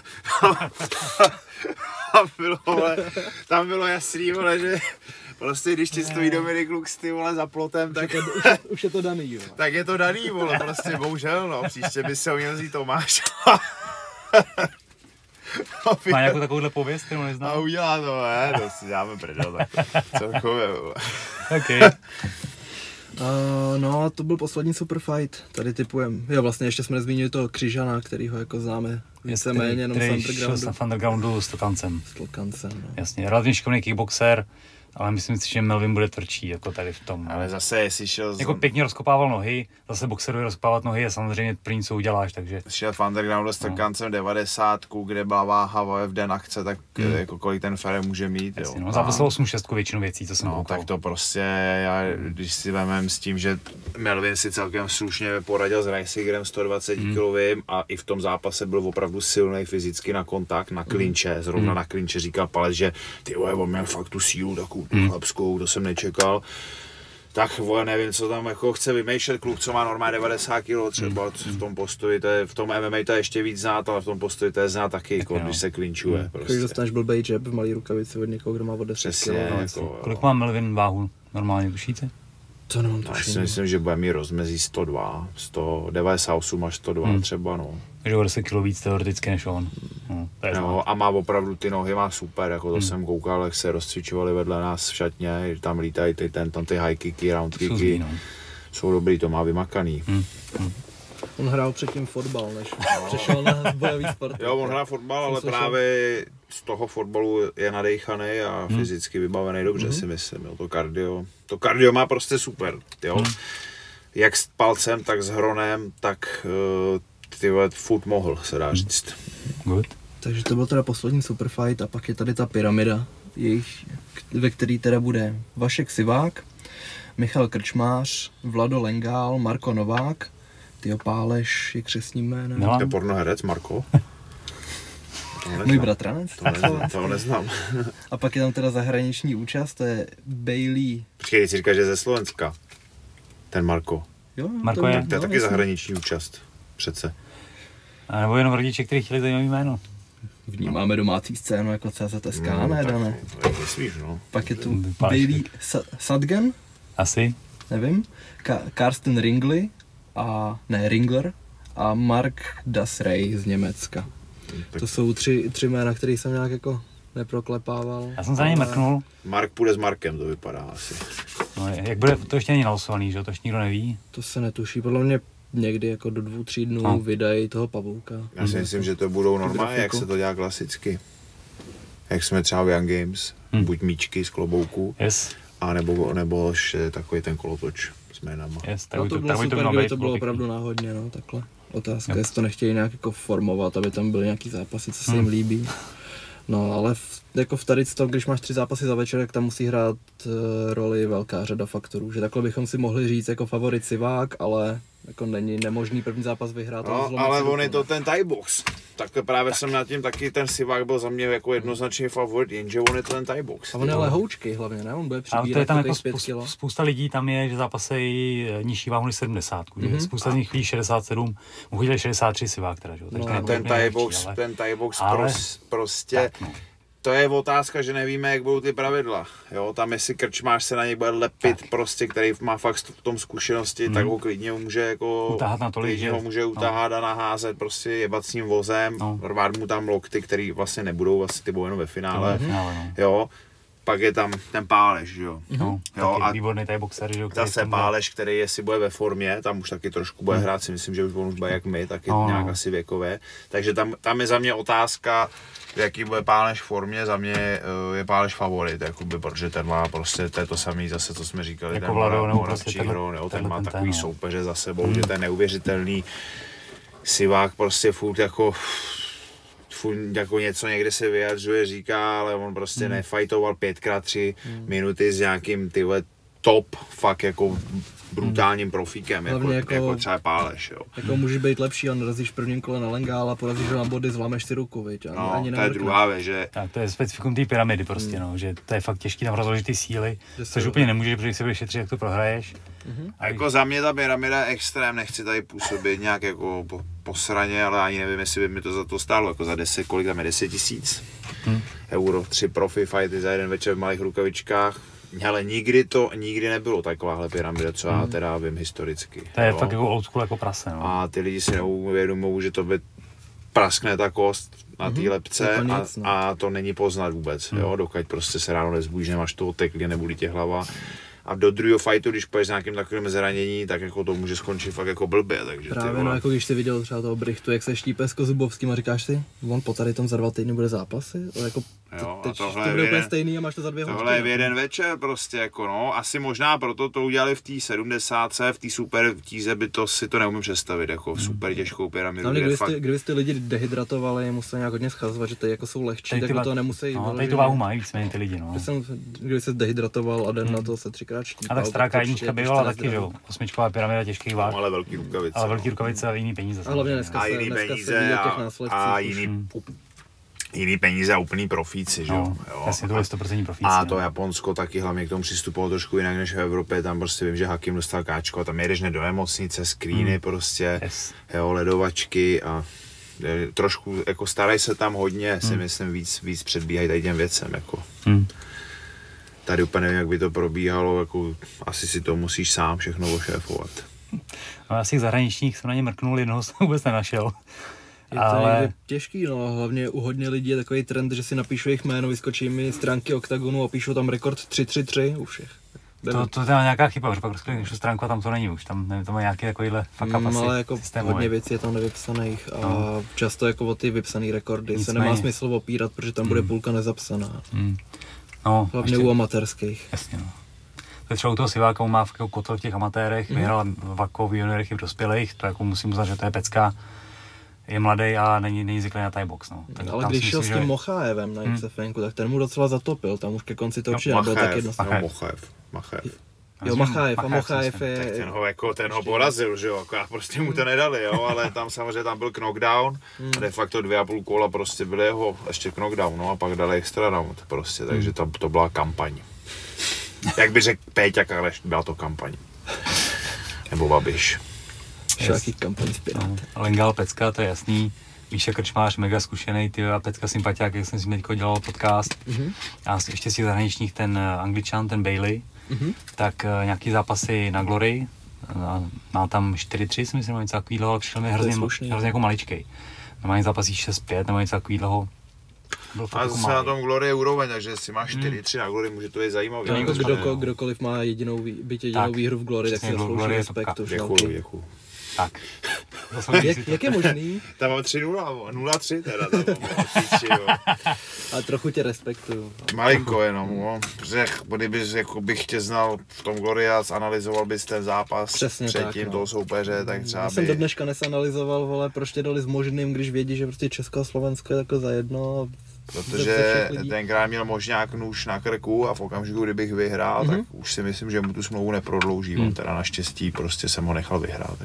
tam bylo jasný, vole, že prostě když ti stojí Dominik Lux, ty vole, za plotem, tak... Už je to daný, jo. Tak je to daný, vole, prostě bohužel, no, příště by se ho měl vzít Tomáš. Má nějakou takovouhle pověst, kterou neznám? A udělá to, ne, to si dáme prdel, tak celkově, vole. Okay. No, to byl poslední super fight, tady typujem. Jo, vlastně ještě jsme nezmínili toho Křižana, který ho jako známe víceméně jenom z undergroundu. Z undergroundu s Tlkancem. No. Jasně, relativně šikovný kickboxer Ale myslím si, že Melvin bude tvrdší, jako tady v tom. Ale zase, jestli šel... Jako pěkně rozkopával nohy, zase boxeruje rozkopávat nohy a samozřejmě první, co uděláš, takže... Šel v undergroundu s trkancem 90, kde byla váha v den akce, tak jako kolik ten Ferrer může mít, jo. No, zápasil 8-6 většinu věcí, co jsem koukal. Tak to prostě, když si vemem s tím, že Melvin si celkem slušně poradil s Reisigerem 120 kilovým a i v tom zápase byl opravdu silný fyzicky na kontakt, na klinče, zrovna na klinče říkal Palec, že ty on měl fakt tu sílu, takovou tu chlapskou, to jsem nečekal. Tak nevím, co tam jako chce vymýšlet kluk, co má normálně 90 kg třeba v tom postoji, v tom MMA to je ještě víc znát, ale v tom postoji to je znát taky, jako, když se klinčuje. Prostě. Když dostaneš blbej jab v malý rukavici od někoho, kdo má od 10 kg. Jako, kolik má Melvin váhu normálně, tušíte? To nemám tušení. Já si myslím, že bude mít rozmezí 102, 198 až 102 třeba, no. Takže o 10 kg víc teoreticky než on. No, a má opravdu ty nohy, má super, jako to jsem koukal, jak se rozcvičovali vedle nás v šatně, tam lítají tam ty high kicky, round kicky, jsou dobrý, to má vymakaný. On hrál předtím fotbal, než přešel na bojový sport. Jo, on hrál fotbal, ale právě z toho fotbalu je nadejchaný a fyzicky vybavený dobře, si myslím, jo, to kardio má prostě super, jo. Jak s palcem, tak s hronem, tak furt mohl, se dá říct. Good. Takže to byl teda poslední superfight a pak je tady ta pyramida, ve který teda bude Vašek Sivák, Michal Krčmář, Vlado Lengál, Marko Novák, Tyjo Páleš je křestním jménem. To je pornoherec, Marko. Můj bratranec. To neznám. A pak je tam teda zahraniční účast, to je Bailey. Počkej, ty si říkáš, že ze Slovenska. Ten Marko. Jo, Marko je. To je taky zahraniční účast. Přece. A nebo jenom rodiče, kteří chtěli zajímavý jméno. Vnímáme domácí scénu jako CZSK, ne, Dane? To myslíš, no. Pak je tu Bailey Sadgen. Asi. Nevím. Karsten Ringler a Mark Dasrey z Německa. To jsou tři jména, které jsem nějak jako neproklepával. Já jsem za ně mrknul. Mark půjde s Markem, to vypadá asi. No, jak bude, to ještě není nalosovaný, že? To ještě nikdo neví. To se netuší, podle mě někdy jako do 2-3 dnů vydají toho pavouka. Já si myslím, že to budou normálně, jak se to dělá klasicky. Jak jsme třeba v Young Games, buď míčky z klobouků, a nebo takový ten kolotoč s jménama. No to bylo super, kdyby to bylo opravdu náhodně, no, takhle. Otázka, jestli to nechtějí nějak jako formovat, aby tam byly nějaký zápasy, co se jim líbí. No, ale jako v tady to, když máš 3 zápasy za večer, tak tam musí hrát roli velká řada faktorů. Že takhle bychom si mohli říct jako favorit Sivák, ale jako není nemožný první zápas vyhrát. No, ale on je to ten Thai box. Tak právě jsem nad tím taky, ten Sivák byl za mě jako jednoznačný favorit, jenže on je to ten Thai box. A on je lehoučký hlavně, ne? On bude přibírat. Ale to je tam jako 5 kg. Spousta lidí tam je, že zápasejí nižší váhu než 70. Spousta z nich chodí 67, mu chodili 63 Sivák teda, že? No, ten Thai box prostě... Tak, no. To je otázka, že nevíme, jak budou ty pravidla. Jo, tam jestli Krčmář se na něj bude lepit, tak. Prostě, který má fakt v tom zkušenosti, tak ho klidně může jako utáhat natolik, ho může utáhat a naházet prostě jebacím vozem, rvát mu tam lokty, který vlastně nebudou, vlastně ty budou jenom ve finále. Jo. Pak je tam ten Páleš, jo. Jo, a výborný tady boxer, že jo. Zase Páleš, který jestli bude ve formě, tam už taky trošku bude hrát, si myslím, že už on už bude jak my, taky nějak asi věkové. Takže tam je za mě otázka, v jaký bude Páleš v formě, za mě je Páleš favorit, jakoby, protože ten má prostě to samý zase, co jsme říkali, jako ten Vlado, prostě ten má takový soupeře za sebou, že ten neuvěřitelný Sivák prostě furt jako něco někde se vyjadřuje, říká, ale on prostě nefajtoval 5x3 minuty s nějakým top, fakt jako brutálním profíkem, jako třeba Páleš, jo. Jako může být lepší, a narazíš v prvním kole na Lengála, porazíš ho na body, zlámeš si ruku, viď? No, to je druhá věc, že... Tak to je specifikum té pyramidy prostě, no, že to je fakt těžký tam rozložit ty síly, což úplně nemůžeš, protože si budeš šetřit, jak to prohraješ. A jako za mě ta pyramida je extrém, nechci tady působit nějak jako posraně, ale ani nevím, jestli by mi to za to stálo, jako za 10, kolik tam je 10 000 euro, 3 profi fighty za jeden večer v malých rukavičkách. Ale nikdy nebylo takováhle pyramida, co já teda vím historicky. To je fakt jako old school jako prase, no. A ty lidi si neuvědomují, že to by praskne ta kost na té lepce a to není poznat vůbec, jo, dokud prostě se ráno nezbudíš, nemáš to oteklý, nebudí tě hlava. A do druhého fightu, když půjdeš s nějakým takovým zranění, tak jako to může skončit fakt jako blbě, takže právě, no, jako když jsi viděl třeba toho Brichtu, jak se štípe s Kozubovským a říkáš si, on po tady tom za 2 týdny bude zápasy, ale jako Jo, teď to bude úplně stejný a máš to za 2 hodiny. Tohle je v jeden večer prostě jako no, asi možná proto to udělali v té 70, v té super tíze by to si to neumím představit, jako v super těžkou pyramidu. Kdyby ty lidi dehydratovali, museli nějak hodně schazovat, že ty jako jsou lehčí, tak to nemusí. No, tady tu váhu mají víceméně ty lidi, no. Kdyby se dehydratoval a den na to se 3krát štípal. A tak Stráka jednička bývala taky, že jo, 8čková pyramida těžkých váh. Ale velký rukavice. Ale velký rukavice a jiný peníze. A hlavně dneska se ví o těch následcích. Jiný peníze a úplný profíci, že jo. Jasně, to je 100% profíci. A to Japonsko taky hlavně k tomu přistupovalo trošku jinak než v Evropě, tam prostě vím, že Hakim dostal káčko a tam jedeš do nemocnice, screeny prostě, jo, ledovačky a trošku, jako starají se tam hodně, si myslím, víc předbíhají tady těm věcem, jako. Tady úplně nevím, jak by to probíhalo, jako asi si to musíš sám všechno ošéfovat. No já z těch zahraničních jsem na ně mrknul, jednoho jsem vůbec nenašel. Je to někde těžký, no, hlavně u hodně lidí je takový trend, že si napíšu jejich jméno, vyskočí mi stránky OKTAGONu a píšou tam rekord 333 u všech. To je nějaká chyba, protože pak rozklikneš stránku a tam to není už, tam nevím, to má nějaký takovýhle fuck up asi ale jako systémový. Hodně věcí je tam nevypsaných a často jako o ty vypsané rekordy se nemá smysl opírat, protože tam bude půlka nezapsaná. No, hlavně u amatérských. Jasně, no. To je třeba u toho Siváka, má kotel v těch amatérech, vyhrál Vako v juniorech i v dospělých, to jako musím uznat, že to je pecka. Je mladý a není zvyklý na Thai box, no. Tak ale když šel s tím Mochaevem na XFNku, tak ten mu docela zatopil, tam už ke konci to určitě nebyl tak jednostavný. Machaev. Jo, Machaev je... Ten ho porazil, že jo, akorát prostě mu to nedali, jo, ale tam samozřejmě tam byl knockdown a de facto 2,5 kola prostě byly jeho ještě knockdown, no a pak dali extra round prostě, takže to byla kampaň. Jak by řekl Péťa Kareš, byla to kampaň. Nebo Babiš. Všaký kampaň z Piráty. No, Lengal, Pecka, to je jasný. Míša Krčmář, mega zkušený, ty a Pecka sympatiák, jak jsem si teďko dělal podcast. A ještě z těch zahraničních ten Angličan, ten Bailey, tak nějaký zápasy na Glory. Má tam 4-3, si myslím, něco takovýhleho, ale přišel mi hrozně jako maličkej. Normálně zápasí 6-5 nebo něco takovýhleho. A zase na tom Glory je úroveň, takže jestli máš 4-3 na Glory, může to být zajímavý. Kdokoliv má jedinou výhru v Glory, tak si zaslouží respektu. Děkuju. Tak. Jak je možný? Tam mám 3-0, 0-3 teda, tam mám a trochu tě respektuju. Malinko jenom, no. Kdybys jako bych tě znal v tom Glory a zanalizoval bys ten zápas předtím toho soupeře, tak třeba já jsem do dneška nesanalizoval, vole, proč tě dali s Možným, když vědí, že prostě Česko a Slovensko je jako za jedno. Protože tenkrát měl Možňák nůž na krku a v okamžiku, kdybych vyhrál, tak už si myslím, že mu tu smlouvu neprodlouží. On teda naštěstí prostě jsem ho nechal vyhrát.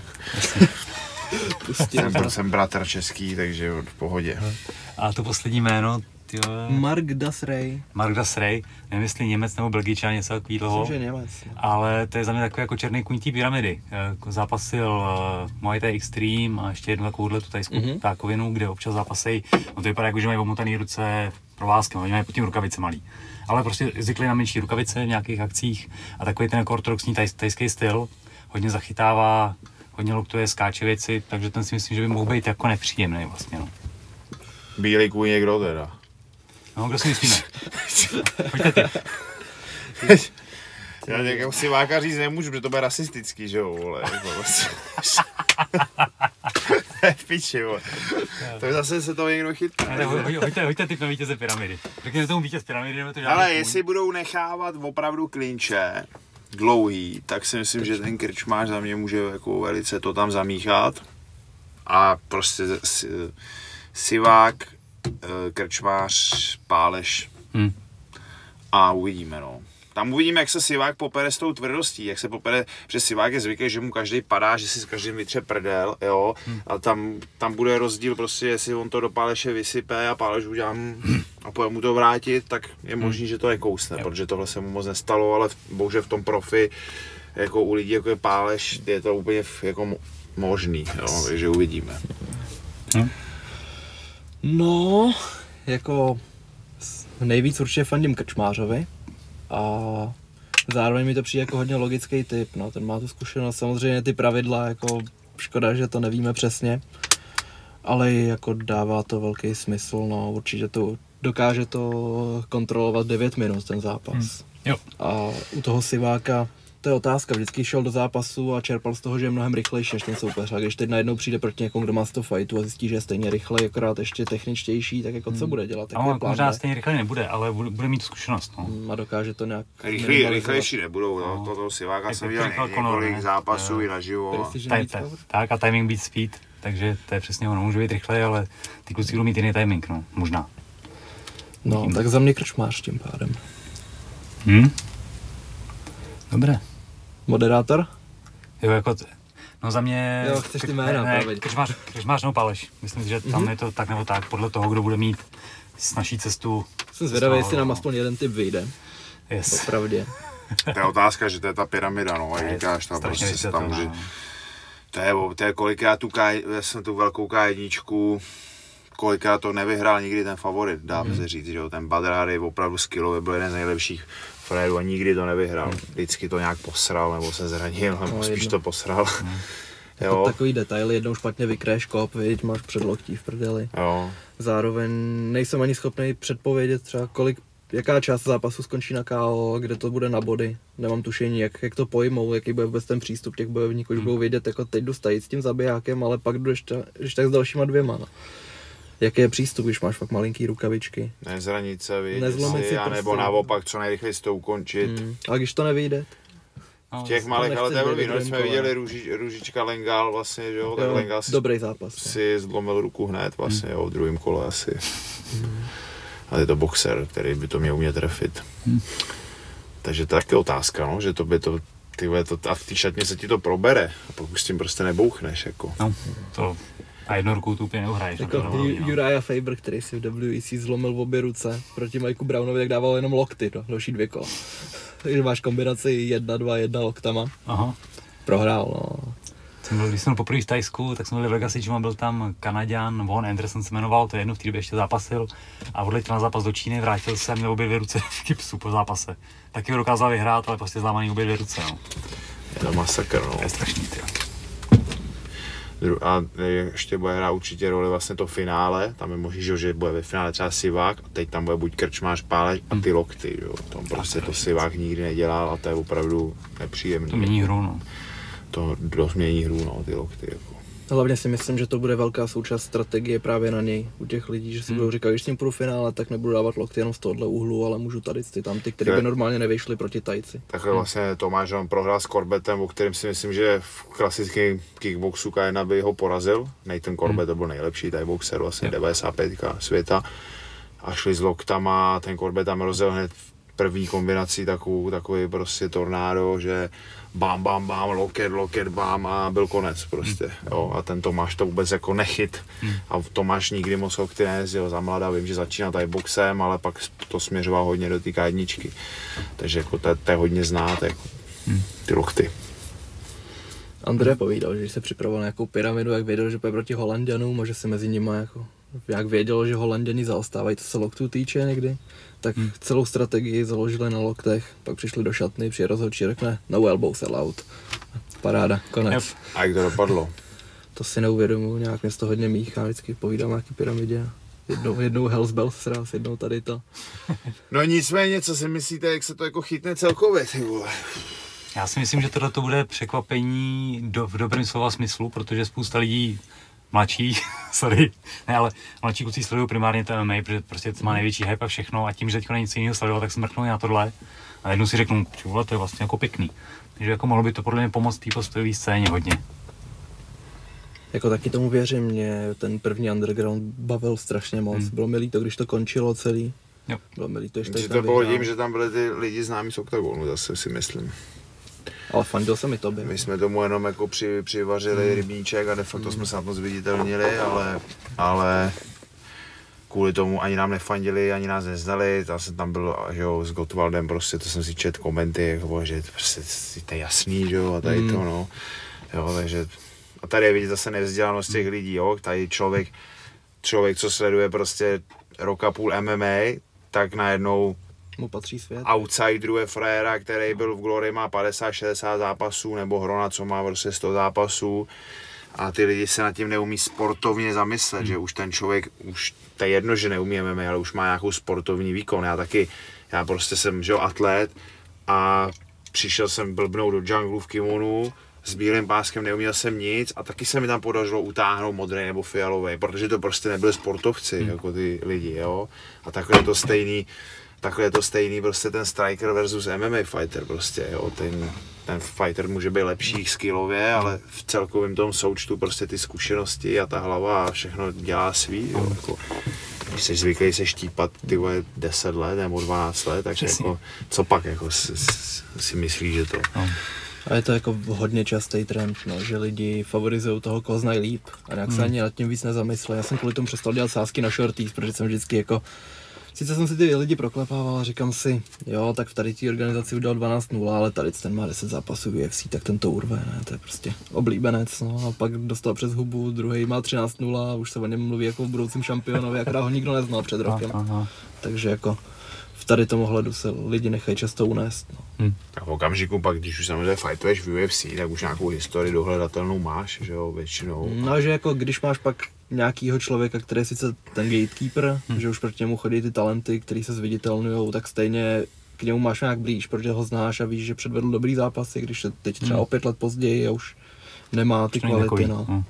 Jsem bratr český, takže v pohodě. A to poslední jméno, Mark Dasray. Mark Dasray, nevím jestli Němec nebo Belgičan, něco takového. Myslím, že Němec. Ale to je za mě takový jako černý kůň té pyramidy. Zápasil Muay Thai Extreme a ještě jednu takovouhle tu tajskou tákovinu, kde občas zápasej. No to vypadá jako, že mají omotaný ruce provázky, oni mají pod tím rukavice malý. Ale prostě zvykli na menší rukavice v nějakých akcích a takový ten jako ortodoxní tajský styl hodně zachytává, hodně luktuje, skáče věci, takže ten si myslím, že by mohl být jako nepříjemný vlastně. No. Bílý kůň je kdo teda? No, kdo si myslíme? Pojďte ty. Já někam si Váka říct nemůžu, protože to bude rasistický, že jo, vole. To je v piči, vole. To zase se to někdo chytne. Hoďte typ na vítěze pyramidy. Řekněme tomu vítěz pyramidy, nebo to žádný. Ale jestli budou nechávat opravdu klinče dlouhý, tak si myslím, že ten Krčmář za mě může jako velice to tam zamíchat. A prostě Sivák, Krčmář, Páleš a uvidíme, no. Tam uvidíme, jak se Sivák popere s tou tvrdostí, jak se popere, protože Sivák je zvyklý, že mu každý padá, že si s každým vytře prdel, jo, a tam bude rozdíl prostě, jestli on to do Páleše vysype a Páleš udělá a půjde mu to vrátit, tak je možný, že to nekousne, protože tohle se mu moc nestalo, ale bohužel v tom profi, jako u lidí, jako je Páleš, je to úplně jako možný, jo, takže uvidíme. No, jako nejvíc určitě fandím Krčmářovi a zároveň mi to přijde jako hodně logický typ, no, ten má tu zkušenost, samozřejmě ty pravidla, jako škoda, že to nevíme přesně, ale jako dává to velký smysl, no, určitě to dokáže to kontrolovat 9 minut ten zápas. Jo. A u toho Siváka To je otázka, vždycky šel do zápasu a čerpal z toho, že je mnohem rychlejší než ten soupeř. A když teď najednou přijde proti někomu, kdo má 100 fightů a zjistí, že je stejně rychlej, akorát ještě techničtější, tak jako co bude dělat? Tak no, možná stejně rychle nebude, ale bude mít zkušenost. No. A dokáže to nějak... Rychlejší nebudou, no. Toho Siváka jsem viděl několik zápasů i naživo. Tak a timing beat speed, takže to je přesně ono, může být rychlej, ale ty kluci budou mít jiný timing, no, možná. No, tak za mě Krčmář tím pádem. Dobré. Moderátor? Jo, jako no za mě... Jo, chceš ty jména, právě. Krčmář nebo Páleš. Myslím si, že tam je to tak nebo tak, podle toho, kdo bude mít snažší cestu. Jsem zvědavý, jestli nám aspoň jeden typ vyjde. Yes. Opravdě. To je otázka, že to je ta pyramida, no, jak říkáš, tam prostě se tam, že... To je kolikrát tu velkou K1, kolikrát to nevyhrál nikdy ten favorit, dá se říct, že jo, ten Badr je opravdu skillový, byl jeden z nejlepších frérů a nikdy to nevyhrál, vždycky to nějak posral, nebo se zranil, nebo spíš to posral. Jo. Takový detail, jednou špatně vykráš kop, viď, máš předloktí v prdeli. Jo. Zároveň nejsem ani schopný předpovědět třeba jaká část zápasu skončí na KO, kde to bude na body. Nemám tušení, jak to pojmou, jaký bude vůbec ten přístup těch bojovníků, už budou vědět, jako teď jdu stajit s tím zabijákem, ale pak jdeš tak s dalšíma dvěma. No. Jaký je přístup, když máš fakt malinký rukavičky? Nezranit se, nezlomit si nebo prostě, naopak co nejrychleji to ukončit. A když to nevyjde? V těch malých, ale to je blbý, no, jsme viděli Růžička Lengal vlastně, že jo, tak Lengal dobrý zápas, si zlomil ruku hned vlastně, jo, v druhém kole asi. Ale je to boxer, který by to měl umět trefit. Takže to je taky otázka, no, že to by to, a v té šatně se ti to probere a pokud s tím prostě nebouchneš, jako. No, to a jednou rukou tu úplně neuhraješ. Jako Uriah Faber, který si v WEC zlomil v obě ruce proti Mikeu Brownovi, tak dával jenom lokty, no, další 2 kola. Takže máš kombinaci 1-2-1 loktama. Aha. Prohrál, no. Když jsem byl poprvé v Tajsku, tak jsme byli v Legacy Gymu, byl tam Kanaďan, Von Anderson se jmenoval, to je jedno, v té době ještě zápasil a odletěl na zápas do Číny, vrátil se a měl obě 2 ruce v gipsu po zápase. Taky ho dokázal vyhrát, ale prostě zlámaný obě 2 ruce, no. Je to masakr, no. To je strašný, tyjo. A ještě bude hrát určitě roli vlastně to finále, tam je možný, že bude ve finále třeba Sivák a teď tam bude buď Krčmář, Páleš a ty lokty, jo. Tom prostě to Sivák nikdy nedělal a to je opravdu nepříjemné. To mění hru, no. To dost mění hru, no, ty lokty, jako. Hlavně si myslím, že to bude velká součást strategie právě na něj, u těch lidí, že si budou říkat, když s ním půjdu finále, tak nebudu dávat lokty jenom z tohohle úhlu, ale můžu tady tam ty, kteří by normálně nevyšli proti Tajci. Takhle vlastně Tomáš on prohrál s Corbettem, o kterém si myslím, že v klasickém kickboxu K1 by ho porazil. Nathan Corbett to byl nejlepší Thai boxer, vlastně 95 světa. A šli s loktama, ten Corbett tam rozjel hned v první kombinací takový prostě tornádo, že bam, bam, bam, loket, bam a byl konec prostě, jo, a ten Tomáš to vůbec jako nechyt a Tomáš nikdy moc lokty nejezdil, za mladá vím, že začínal tady boxem, ale pak to směřoval hodně do té K1, takže jako to je hodně znát, jako ty lokty. Andrej povídal, že když se připravoval na nějakou pyramidu, jak věděl, že půjde proti Holanďanům a že se mezi nimi jako, jak věděl, že Holanďani zaostávají, to se loktů týče někdy, tak celou strategii založili na loktech, pak přišli do šatny, přijde rozhodčí, řekne no elbows allowed. Paráda, konec. Yep. A jak to dopadlo? To si neuvědomuji, nějak mě to hodně míchá, vždycky povídám o nějaký pyramidě. Jednou Hells Bells sraz, jednou tady to. No nicméně, co si myslíte, jak se to jako chytne celkově, ty vole? Já si myslím, že tohle to bude překvapení v dobrém slova smyslu, protože spousta lidí mladší, ne, ale mladší kluci sledují primárně to MMA, protože prostě to má největší hype a všechno a tím, že teďka nic jiného sledovat, tak se mrknou na tohle a jednou si řeknou, čula, to je vlastně jako pěkný. Takže jako mohlo by to podle mě pomoct té postojové scéně hodně. Jako taky tomu věřím, mě ten první underground bavil strašně moc, bylo mi líto, když to končilo celý. Jo. Bylo mi líto, že to bylo tím, že tam byli ty lidi známí z Octagonu, zase si myslím. Ale fandil se mi to by. My jsme tomu jenom jako přivařili rybníček a de facto jsme se na to zviditelnili, ale kvůli tomu ani nám nefandili, ani nás neznali. Já jsem tam byl, že jo, s Gottwaldem prostě, to jsem si četl komenty, jako, že prostě to je jasný, že jo, a tady to, no. Jo, takže, a tady je vidět zase nevzdělanost těch lidí, jo, tady člověk, co sleduje prostě rok a půl MMA, tak najednou mu patří svět. Outsideru je fréra, který byl v Glory, má 50-60 zápasů, nebo Hrona, co má prostě 100 zápasů. A ty lidi se nad tím neumí sportovně zamyslet, že už ten člověk, už to je jedno, že neumí MMA, ale už má nějakou sportovní výkon. Já prostě jsem, že atlet a přišel jsem blbnout do džunglu v kimonu, s bílým páskem neuměl jsem nic a taky se mi tam podařilo utáhnout modrý nebo fialový, protože to prostě nebyli sportovci, jako ty lidi, jo. A takhle je to stejný prostě ten striker versus MMA fighter prostě, jo. Ten fighter může být lepší skillově, ale v celkovém tom součtu prostě ty zkušenosti a ta hlava a všechno dělá svý, jo. Jako, když jsi zvyklý se štípat ty 10 let nebo 12 let, tak jako, co pak jako si myslíš, že to... A je to jako hodně častý trend, no, že lidi favorizují toho, koho znají líp a nějak se ani nad tím víc nezamysleli. Já jsem kvůli tomu přestal dělat sázky na shorties, protože jsem vždycky jako... Sice jsem si ty lidi proklepával a říkám si, jo, tak v tady té organizaci udělal 12-0, ale tady ten má 10 zápasů v UFC, tak ten to urve, ne, to je prostě oblíbenec, no, a pak dostal přes hubu, druhý má 13-0 a už se o něm mluví jako o budoucím šampionovi, akorát ho nikdo neznal před rokem. Takže jako v tady tomu ohledu se lidi nechají často unést, no. A v okamžiku pak, když už samozřejmě fightuješ v UFC, tak už nějakou historii dohledatelnou máš, že jo, většinou. No, že jako když máš pak nějakýho člověka, který je sice ten gatekeeper, že už proti němu chodí ty talenty, který se zviditelnujou, tak stejně k němu máš nějak blíž, protože ho znáš a víš, že předvedl dobrý zápasy, když se teď třeba o 5 let později a už nemá ty kvality, no.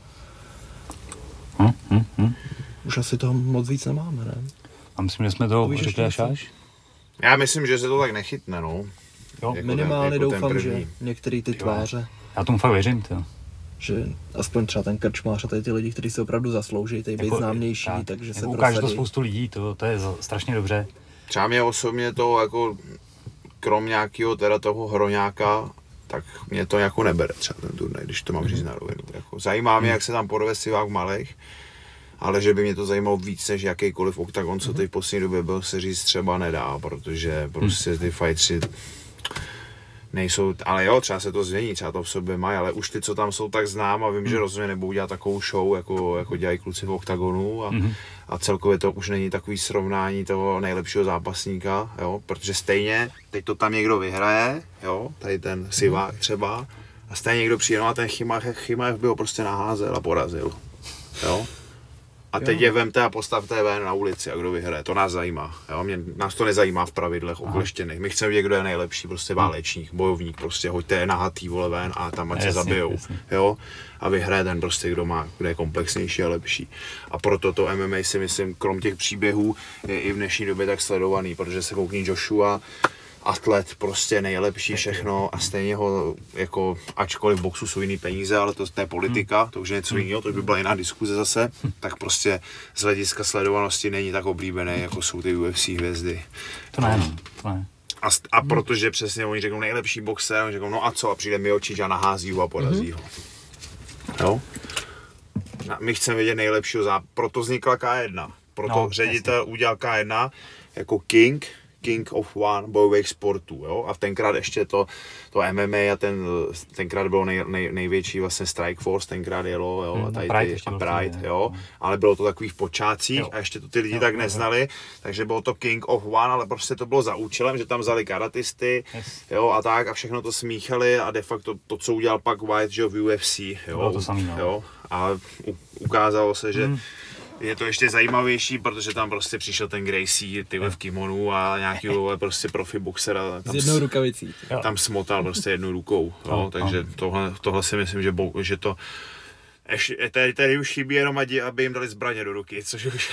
Už asi toho moc víc nemáme, ne? A myslím, že jsme to řekli až? Já myslím, že se to tak nechytne, no. Jo, jako minimálně jako doufám, že některý ty tváře. Já tomu fakt věřím, to. Že aspoň třeba ten krčmář a tady ty lidi, kteří se opravdu zaslouží, tady být jako, známější, takže se prosadí. Ukáže to spoustu lidí, to je strašně dobře. Třeba mě osobně to jako, krom nějakého teda toho hroňáka, tak mě to jako nebere třeba ten turnaj, když to mám říct na rovinu. Jako, zajímá mě, jak se tam porve Sivák malých, ale že by mě to zajímalo víc než jakýkoliv oktagon, co teď v poslední době byl, se říct třeba nedá, protože prostě ty fightři nejsou, ale jo, třeba se to změní, třeba to v sobě mají, ale už ty, co tam jsou, tak znám a vím, že rozhodně nebudou dělat takovou show, jako dělají kluci v oktagonu a celkově to už není takový srovnání toho nejlepšího zápasníka, jo, protože stejně, teď to tam někdo vyhraje, jo, tady ten Sivák třeba, a stejně někdo přijde, no a ten Chimaev by ho prostě naházel a porazil, jo. A teď je vemte a postavte ven na ulici a kdo vyhraje, to nás zajímá, jo? Nás to nezajímá v pravidlech okleštěných, my chceme vědět, kdo je nejlepší, prostě válečník, bojovník, prostě hoďte je nahatý vole ven a tam ať se zabijou, jo? A vyhraje ten prostě, kdo je komplexnější a lepší. A proto to MMA si myslím, krom těch příběhů, je i v dnešní době tak sledovaný, protože se koukní Joshua, atlet, prostě nejlepší všechno a stejně ho, jako, ačkoliv v boxu jsou jiný peníze, ale to je politika, to už je něco jiného, to by byla jiná diskuze zase, tak prostě z hlediska sledovanosti není tak oblíbený, jako jsou ty UFC hvězdy. To ne. A protože přesně oni řeknou nejlepší boxer, oni řeknou no a co, a přijde Miocic a nahází ho a porazí ho. Jo? My chceme vidět nejlepšího proto vznikla K1, proto ředitel udělal K1 jako King of One bojových sportů, jo, a tenkrát ještě to MMA a tenkrát bylo největší vlastně Strike Force, tenkrát jelo, jo, a tady Pride, jo, ale bylo to takových počátcích a ještě to ty lidi tak neznali, takže bylo to King of One, ale prostě to bylo za účelem, že tam vzali karatisty, jo, a tak a všechno to smíchali a de facto to, co udělal pak White, že v UFC, jo, to samý, jo, a ukázalo se, že je to ještě zajímavější, protože tam prostě přišel ten Gracie, tyhle v kimonu a nějakýho prostě profi boxera. S jednou rukavicí. Tam smotal prostě jednou rukou, jo, takže tohle si myslím, že to tady už chybí jenom, aby jim dali zbraně do ruky, což už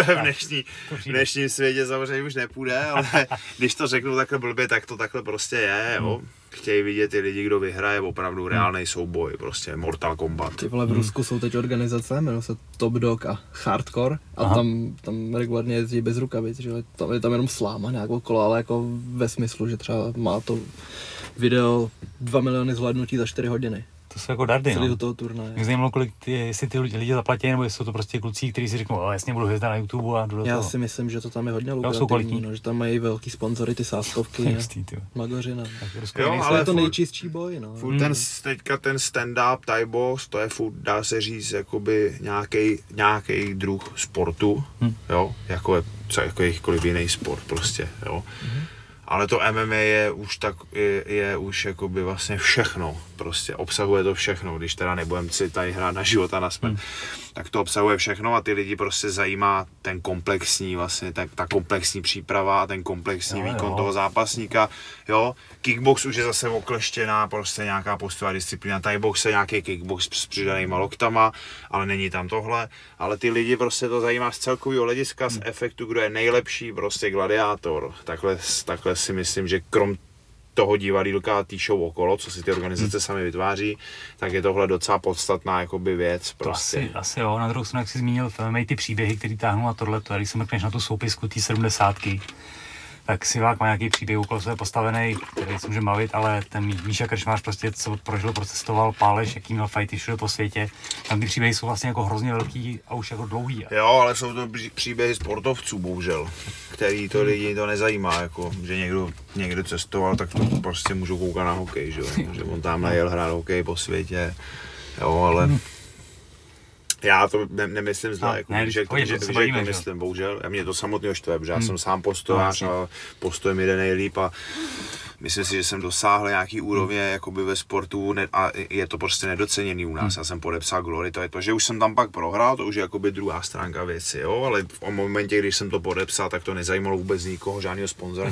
v dnešním světě samozřejmě už nepůjde, ale když to řeknu takhle blbě, tak to takhle prostě je, jo. Chtějí vidět ty lidi, kdo vyhraje opravdu reálný souboj, prostě Mortal Kombat. Ty vole, v Rusku jsou teď organizace, jmenují se Top Dog a Hardcore a tam regulárně jezdí bez rukavic, že tam je tam jenom sláma nějak okolo, ale jako ve smyslu, že třeba má to video 2 miliony zhlédnutí za 4 hodiny. To jsou jako dardy, celý toho turnaje. Mě zajímalo, jestli ty lidi zaplatí, nebo jestli jsou to prostě kluci, kteří si řeknou, jasně budu hvězda na YouTube a jdu do toho. Já si myslím, že to tam je hodně lukrativní, no, že tam mají velký sponzory, ty sáskovky, Magořina. Ale je to nejčistší boj, no. Teďka ten stand-up, Thai box, to je furt, dá se říct, jakoby nějaký druh sportu, jo, jako jakýkoliv jiný sport prostě, jo. Ale to MMA je už jakoby vlastně všechno, prostě obsahuje to všechno, když teda nebudeme si tady hrát na život a na smrt, tak to obsahuje všechno a ty lidi prostě zajímá ten komplexní vlastně, ta komplexní příprava a ten komplexní výkon toho zápasníka, jo. Kickbox už je zase okleštěná, prostě nějaká postová disciplína, Thai box je nějaký kickbox s přidanýma loktama, ale není tam tohle, ale ty lidi prostě to zajímá z celkového hlediska, z efektu, kdo je nejlepší, prostě gladiátor, takhle si myslím, že krom toho divadýlka, tý show okolo, co si ty organizace sami vytváří, tak je tohle docela podstatná jakoby věc. Prostě. To asi jo, na druhou stranu, jak jsi zmínil filmy, ty příběhy, který táhnou na tohleto, když se mrkneš na tu soupisku té 70, tak Sivák má nějaký příběh okolo sebe postavený, který se může bavit, ale ten Míša Krčmář prostě co prožil, procestoval, Páleš, jaký měl fighty všude po světě, tam ty příběhy jsou vlastně jako hrozně velký a už jako dlouhý. Jo, ale jsou to příběhy sportovců, bohužel, který to lidi to nezajímá, jako, že někdo cestoval, tak to prostě můžou koukat na hokej, že on tam jel hrát hokej po světě, jo, ale já to nemyslím zle, jako, že to myslím, bohužel, a mě to samotného štve, protože já jsem sám postojář a postoj mi jde nejlíp a myslím si, že jsem dosáhl nějaký úrovně jakoby ve sportu a je to prostě nedoceněný u nás. Já jsem podepsal Glory, to je to, že už jsem tam pak prohrál, to už je jakoby druhá stránka věci, jo, ale v momentě, když jsem to podepsal, tak to nezajímalo vůbec nikoho, žádného sponzora,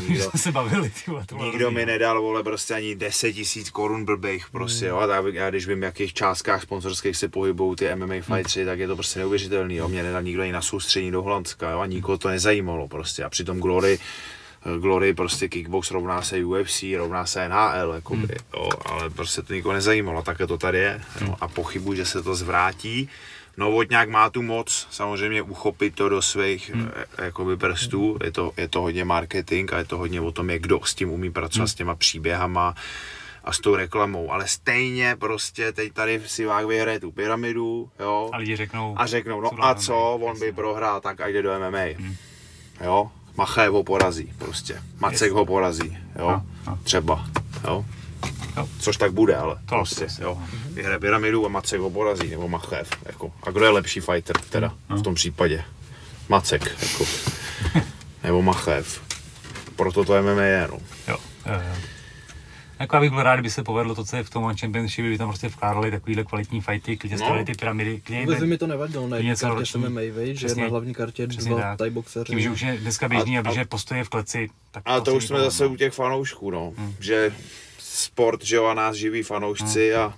nikdo mi nedal, vole, prostě ani 10 000 korun blbejch, prostě, jo, a já když vím, v jakých částkách sponzorských se pohybou ty MMA fightři, tak je to prostě neuvěřitelný, jo, mě nedal nikdo ani na soustředění do Holandska, jo, a nikoho to nezajímalo, prostě, a přitom Glory prostě kickbox rovná se UFC, rovná se NHL, jakoby, jo, ale prostě to nikoho nezajímalo, takhle to tady je, jo, a pochybuji, že se to zvrátí. Novotňák má tu moc samozřejmě uchopit to do svých jakoby prstů, je to hodně marketing a je to hodně o tom, jak kdo s tím umí pracovat, s těma příběhama a s tou reklamou, ale stejně prostě teď tady Sivák vyhraje tu pyramidu, jo, a lidi řeknou, no a co, on by prohrál, tak a jde do MMA, jo. Machajev ho porazí, prostě. Macek ho porazí, jo, třeba, jo. Což tak bude, ale to prostě, jo. Vyhraje pyramidu a Macek ho porazí, nebo Machajev, jako. A kdo je lepší fighter, teda, v tom případě? Macek, jako. Nebo Machajev. Proto to MMA je, no. Jo. Jako já bych byl rád, kdyby se povedlo to, co je v tom One Championship, kdyby tam prostě vkládali takovýhle kvalitní fighty, klidně stavili ty pyramidy. Vůbec by mi to nevadilo, na jedné kartě MMA, že na hlavní kartě dva Thai boxeři. Tím, že už je dneska běžný a že postoje v kleci. Tak ale to už jsme zase u těch fanoušků, no. Že sport, že jo, a nás živí fanoušci a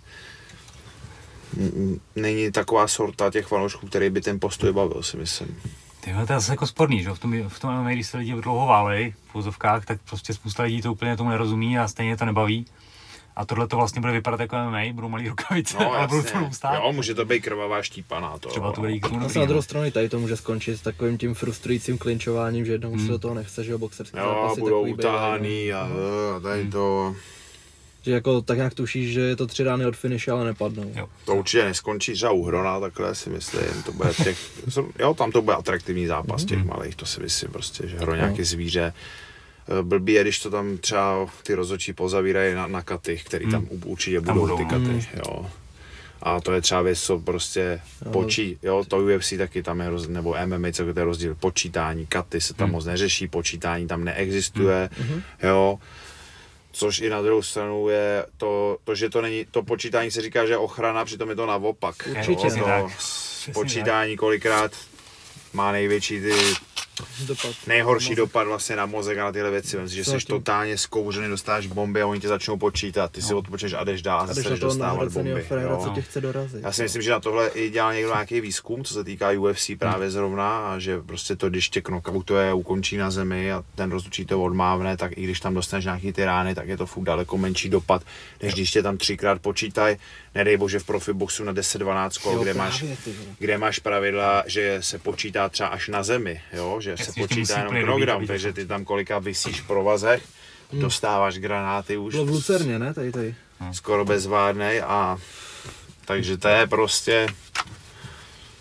není taková sorta těch fanoušků, který by ten postoj bavil, si myslím. Tyhle, to je zase jako sporný, že v tom MMA, když se lidi dlouho válej v úzovkách, tak prostě spousta lidí to úplně tomu nerozumí a stejně to nebaví. A tohle to vlastně bude vypadat jako MMA, budou malý rukavice, no, ale budou to stát. Jo, může to být krvavá štípaná to. Třeba to bude k tomu dobrý. Na druhou stranu tady to může skončit s takovým tím frustrujícím klinčováním, že jednou se do toho nechce, že jo, boxerský zápasy budou utáhaný a tady to. Že jako tak nějak tušíš, že je to 3 rány od finiše, ale nepadnou. Jo. To určitě neskončí třeba u Hrona, takhle si myslím, to bude tam to bude atraktivní zápas těch malých, to si myslím prostě, že Hron nějaké zvíře. Blbý je, když to tam třeba ty rozhodčí pozavírají na katy, který tam určitě budou ty katy, jo. A to je třeba věc, co prostě jo, to UFC taky tam je nebo MMA, co to je rozdíl, počítání, katy se tam moc neřeší, počítání tam neexistuje, jo. Což i na druhou stranu je to, že to není, to počítání se říká, že je ochrana, přitom je to naopak. Určitě to počítání kolikrát má největší nejhorší dopad vlastně na mozek a na tyhle věci. Vem si, že jsi totálně zkouřený, dostáš bomby a oni tě začnou počítat, ty si odpočneš a jdeš dál a zase jdeš dostávat bomby. Co tě chce dorazit. Já si myslím, že na tohle i dělal někdo nějaký výzkum, co se týká UFC právě zrovna, a že prostě to, když tě knockoutuje, ukončí na zemi a ten rozhodčí to odmávne, tak i když tam dostaneš nějaký ty rány, tak je to furt daleko menší dopad, než když tě tam 3krát počítaj. Nedej bože v profiboxu na 10-12 kol, kde máš pravidla, že se počítá třeba až na zemi, jo? Že se počítá jenom knockdown, takže ty tam kolika visíš v provazech, dostáváš granáty už. Bylo v Lucerně, ne? Tady. Skoro bezvádnej a takže to je prostě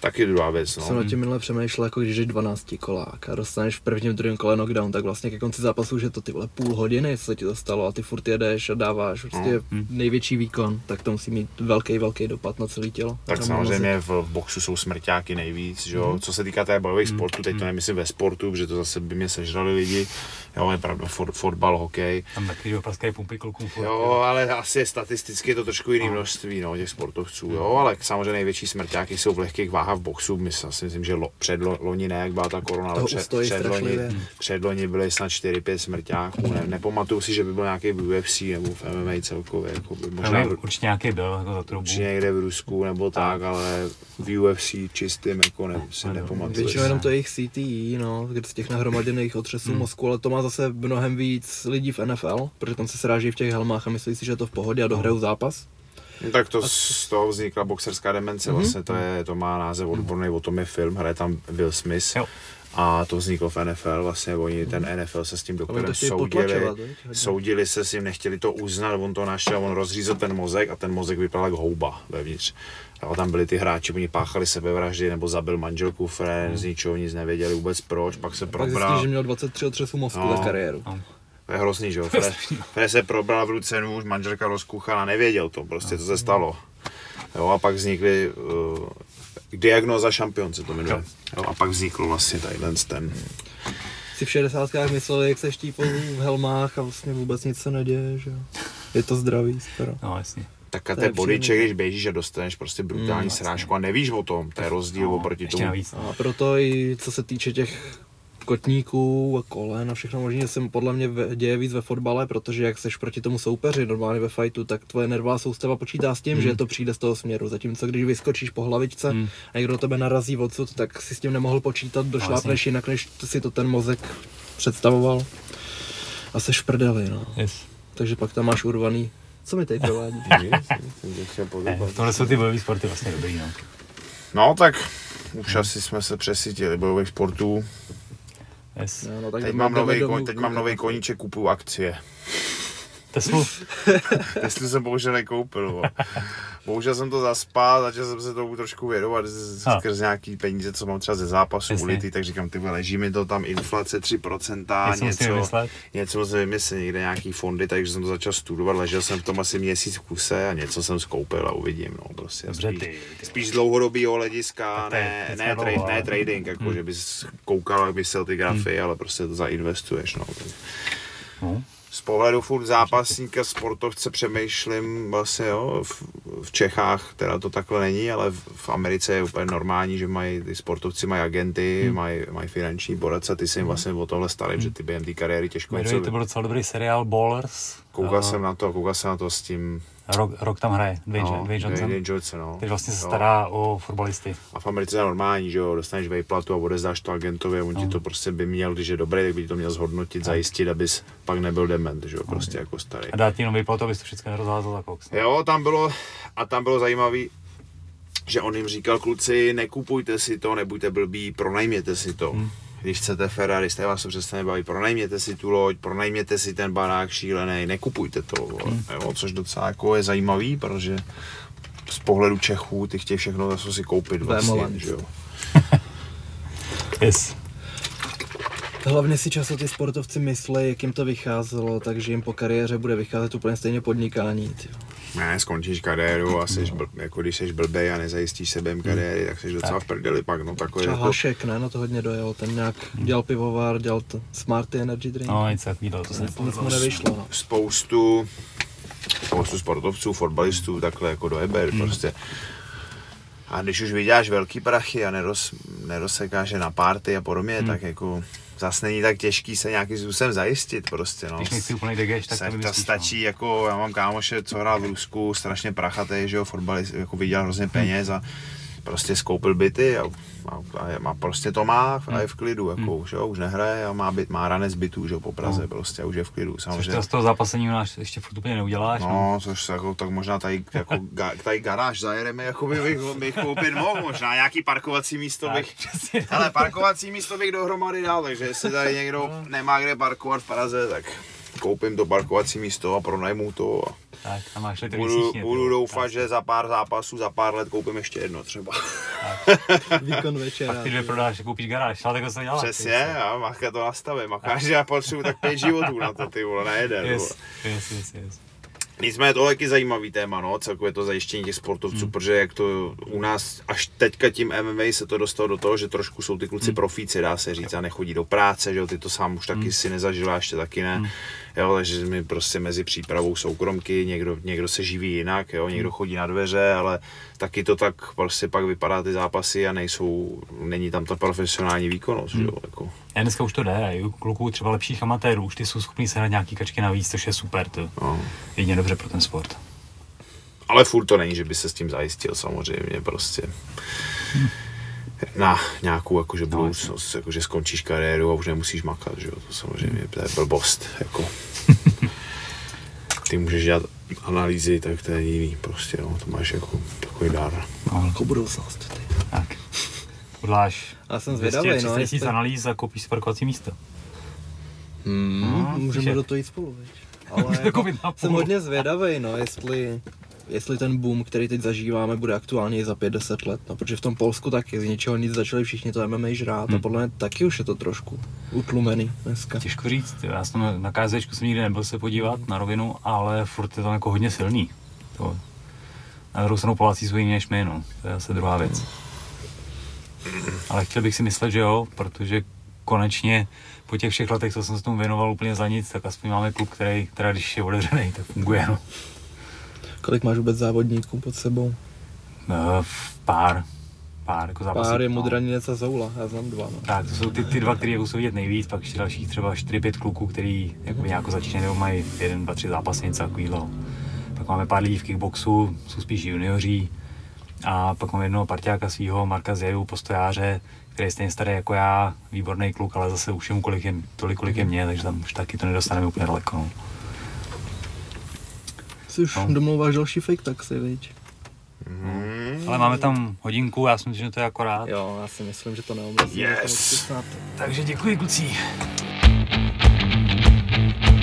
taky druhá věc, no. Jsem na tím minule přemýšlel, jako když jsi 12 kolák a dostaneš v prvním, druhém kole knockdown, tak vlastně ke konci zápasu už je to ty vole půl hodiny, co se ti to stalo a ty furt jedeš a dáváš prostě největší výkon, tak to musí mít velký dopad na celé tělo. Tak samozřejmě v boxu jsou smrťáky nejvíc, že jo. Co se týká té bojových sportů, teď to nemyslím ve sportu, protože to zase by mě sežrali lidi, jo, je pravda, fotbal, hokej. Tam taky praskají pumpy klukům. Jo, ale asi statisticky je to trošku jiný množství, no, těch sportovců, jo, ale samozřejmě největší smrťáky jsou v lehkých váhách v boxu, myslím, že předloni ne, jak byla ta korona, ale předloni byly snad 4-5 smrťáků, nepamatuju si, že by byl nějaký v UFC nebo v MMA celkově, jako by možná určitě nějaký byl, jako za tu dobu. Určitě někde v Rusku nebo tak, ale v UFC čistým jako si nepamatuju. Většinou jenom to jejich CTE, no, z těch nahromaděných otřesů mozku, ale to má zase mnohem víc lidí v NFL, protože tam se sráží v těch helmách a myslí si, že je to v pohodě a dohrajou zápas. No, tak to z toho vznikla boxerská demence, vlastně to má název odborný, o tom je film, hraje tam Will Smith. Jo. A to vzniklo v NFL, vlastně oni, ten NFL se s tím doktorem soudili se s ním, nechtěli to uznat, on to našel, on rozřízl ten mozek a ten mozek vypadal jako houba vevnitř. A tam byli ty hráči, oni páchali sebevraždy nebo zabil manželku Fren, z ničeho nic nevěděli vůbec proč, pak se probral. Pak zjistili, že měl 23 otřesů mozku za kariéru. To je hrozný, že jo, Fred se probral v ruce nůž, manželka rozkuchala, nevěděl to, prostě to se stalo. Jo, a pak vznikly diagnóza šampion se to jmenuje. Jo, a pak vznikl vlastně tadyhle ten. Si v 60kách mysleli, jak se štípou v helmách a vlastně vůbec nic se neděje, že jo. Je to zdravý skoro. No jasně. Tak a ten bodyček, když běžíš a dostaneš prostě brutální srážku a nevíš o tom, to je rozdíl oproti tomu. A proto i co se týče těch kotníků a kolen a všechno možné se podle mě děje víc ve fotbale, protože jak seš proti tomu soupeři normálně ve fightu, tak tvoje nervová soustava počítá s tím, že to přijde z toho směru. Zatímco když vyskočíš po hlavičce a někdo tebe narazí odsud, tak si s tím nemohl počítat, došlápneš jinak, než si to ten mozek představoval. A seš v prdeli, no. Yes. Takže pak tam máš urvaný. Co mi tady provádí? Tohle jsou ty bojové sporty vlastně dobrý, no. No tak už asi jsme se přesytili bojových sportů. Yes. No, teď mám nový koníček, kupuju akcie. Teslu? Teslu jsem bohužel nekoupil. Bohužel jsem to zaspal, začal jsem se tomu trošku věnovat skrz nějaký peníze, co mám třeba ze zápasu ulitý, tak říkám, ty leží mi to tam, inflace 3%, něco se vymyslel, někde nějaký fondy, takže jsem to začal studovat, ležel jsem v tom asi měsíc v kuse a něco jsem skoupil a uvidím, no prostě. Spíš z dlouhodobýho hlediska, ne trading, jako že bys koukal, jak bys ty grafy, ale prostě to zainvestuješ, no. Z pohledu furt zápasníka, sportovce přemýšlím vlastně, jo, v Čechách teda to takhle není, ale v Americe je úplně normální, že ty sportovci mají agenty, mají finanční poradce, ty se jim vlastně o tohle starají, protože ty během té kariéry těžko něco... To byl docela dobrý seriál Ballers. Koukal jsem na to s tím... Rok tam hraje, Dwayne Johnson. No. Teď vlastně se stará o fotbalisty. A v Americe je normální, že jo, dostaneš vejplatu a odezdáš to agentovi, on ti to prostě by měl, když je dobrý, tak by ti to měl zhodnotit, zajistit, abys pak nebyl dement, že jo, prostě jako starý. A dát ti jenom vejplatu, abys to všechno nerozházel za koks. Jo, tam bylo zajímavý, že on jim říkal, kluci, nekupujte si to, nebuďte blbí, pronajměte si to. Když chcete Ferrari, jste vás to přestane bavit, pronajměte si tu loď, pronajměte si ten barák šílený, nekupujte to, jo, což docela jako je zajímavý, protože z pohledu Čechů ty chtějí všechno zase si koupit vlastně, že jo. Yes. Hlavně si často ty sportovci myslí, jak jim to vycházelo, takže jim po kariéře bude vycházet úplně stejně podnikání, tyjo. Ne, skončíš kariéru a jako když seš blbej a nezajistíš se během kariéry, tak seš docela v prdeli pak, no takový třeba jako... Hašek, ne, no to hodně dojel, ten nějak dělal pivovar, dělal Smarty Energy Drink. No, nic takového, to se nic mu nevyšlo, no. Spoustu sportovců, fotbalistů, takhle jako dojebe, prostě. A když už vyděláš velký prachy a nerozsekáš je na party a podobně, tak jako zase není tak těžký se nějakým způsobem zajistit prostě, no. Když nejsi úplnej degeš, tak to vymyslíš, stačí, jako já mám kámoše, co hrál v Rusku, strašně prachatý, že jo, fotbalist, jako vydělal hrozně peněz a prostě skoupil byty a prostě to má a je v klidu, jako už, jo, už nehraje a má ranec bytů, že jo, po Praze, prostě a už je v klidu, samozřejmě. Což z toho zápasení u nás ještě furt úplně neuděláš. No, což jako, tak možná tady, jako, tady garáž zajedeme, jako bych koupit mohl, možná nějaký parkovací místo bych, ale parkovací místo bych dohromady dal, takže jestli tady někdo nemá kde parkovat v Praze, tak koupím to parkovací místo a pronajmu to. Tak, tam máš litr měsíčně. Budu doufat, že za pár zápasů, za pár let koupím ještě jedno třeba. Výkon večera. Pak ty dvě prodáš a koupíš garáž, ale takhle se dělá. Přesně, a Machka to nastavím. Machka, že já potřebuji tak 5 životů na to, ty vole, na jeden. Yes. Nicméně to je taky zajímavý téma, no, celkově to zajištění těch sportovců, protože jak to u nás až teďka tím MMA se to dostalo do toho, že trošku jsou ty kluci profíci, dá se říct, a nechodí do práce, že jo, ty to sám už taky si nezažila, ještě taky ne, jo, takže my prostě mezi přípravou soukromky, někdo se živí jinak, jo, někdo chodí na dveře, ale taky to tak prostě pak vypadá ty zápasy a není tam ta profesionální výkonnost, že jo, jako. Já dneska už to jde, i u kluků třeba lepších amatérů, už ty jsou schopní sehnat nějaký kačky navíc, což je super, to jedině dobře pro ten sport. Ale furt to není, že by se s tím zajistil samozřejmě prostě na nějakou jakože budoucnost, jakože skončíš kariéru a už nemusíš makat, že jo, to samozřejmě to je blbost, jako. Ty můžeš dělat analýzy, tak to je jiný prostě, no, to máš jako takový dár. Má velkou budoucnost. Tak. Uděláš 200 000 analýz a koupíš si parkovací místo. Můžeme do toho jít spolu, viď? Ale jsem hodně zvědavej, no, jestli ten boom, který teď zažíváme, bude aktuálně i za 5-10 let, no, protože v tom Polsku taky z ničeho nic začali všichni to MMA žrát a podle mě taky už je to trošku utlumený dneska. Těžko říct, já jsem na KSVčku jsem nikdy nebyl se podívat na rovinu, ale furt je tam jako hodně silný. To, na druhou stranu Poláci jsou jiní než my, no, to je zase druhá věc. Ale chtěl bych si myslet, že jo, protože konečně po těch všech letech, co jsem se tomu věnoval úplně za nic, tak aspoň máme klub, který teda když je otevřený, tak funguje, no. Kolik máš vůbec závodníků pod sebou? Pár jako zápasů. Pár je Mudraninec a Zoula, já znám 2, no. Tak, to jsou ty dva, který jsou vidět nejvíc, pak ještě dalších třeba 4-5 kluků, který jako nějak začínají nebo mají 1, 2, 3 zápasy, něco takovýhle. Pak máme pár lidí v kickboxu, jsou spíš junioří. A pak mám jednoho parťáka svýho, Marka Zeju, postojáře, který je stejně starý jako já, výborný kluk, ale zase už je mu kolik je mě, takže tam už taky to nedostaneme úplně daleko. No. Jsi už domlouváš další fake taxi, viď? Ale máme tam hodinku, já si myslím, že to je akorát. Jo, já si myslím, že to neomrzí. Yes! Takže děkuji, kluci.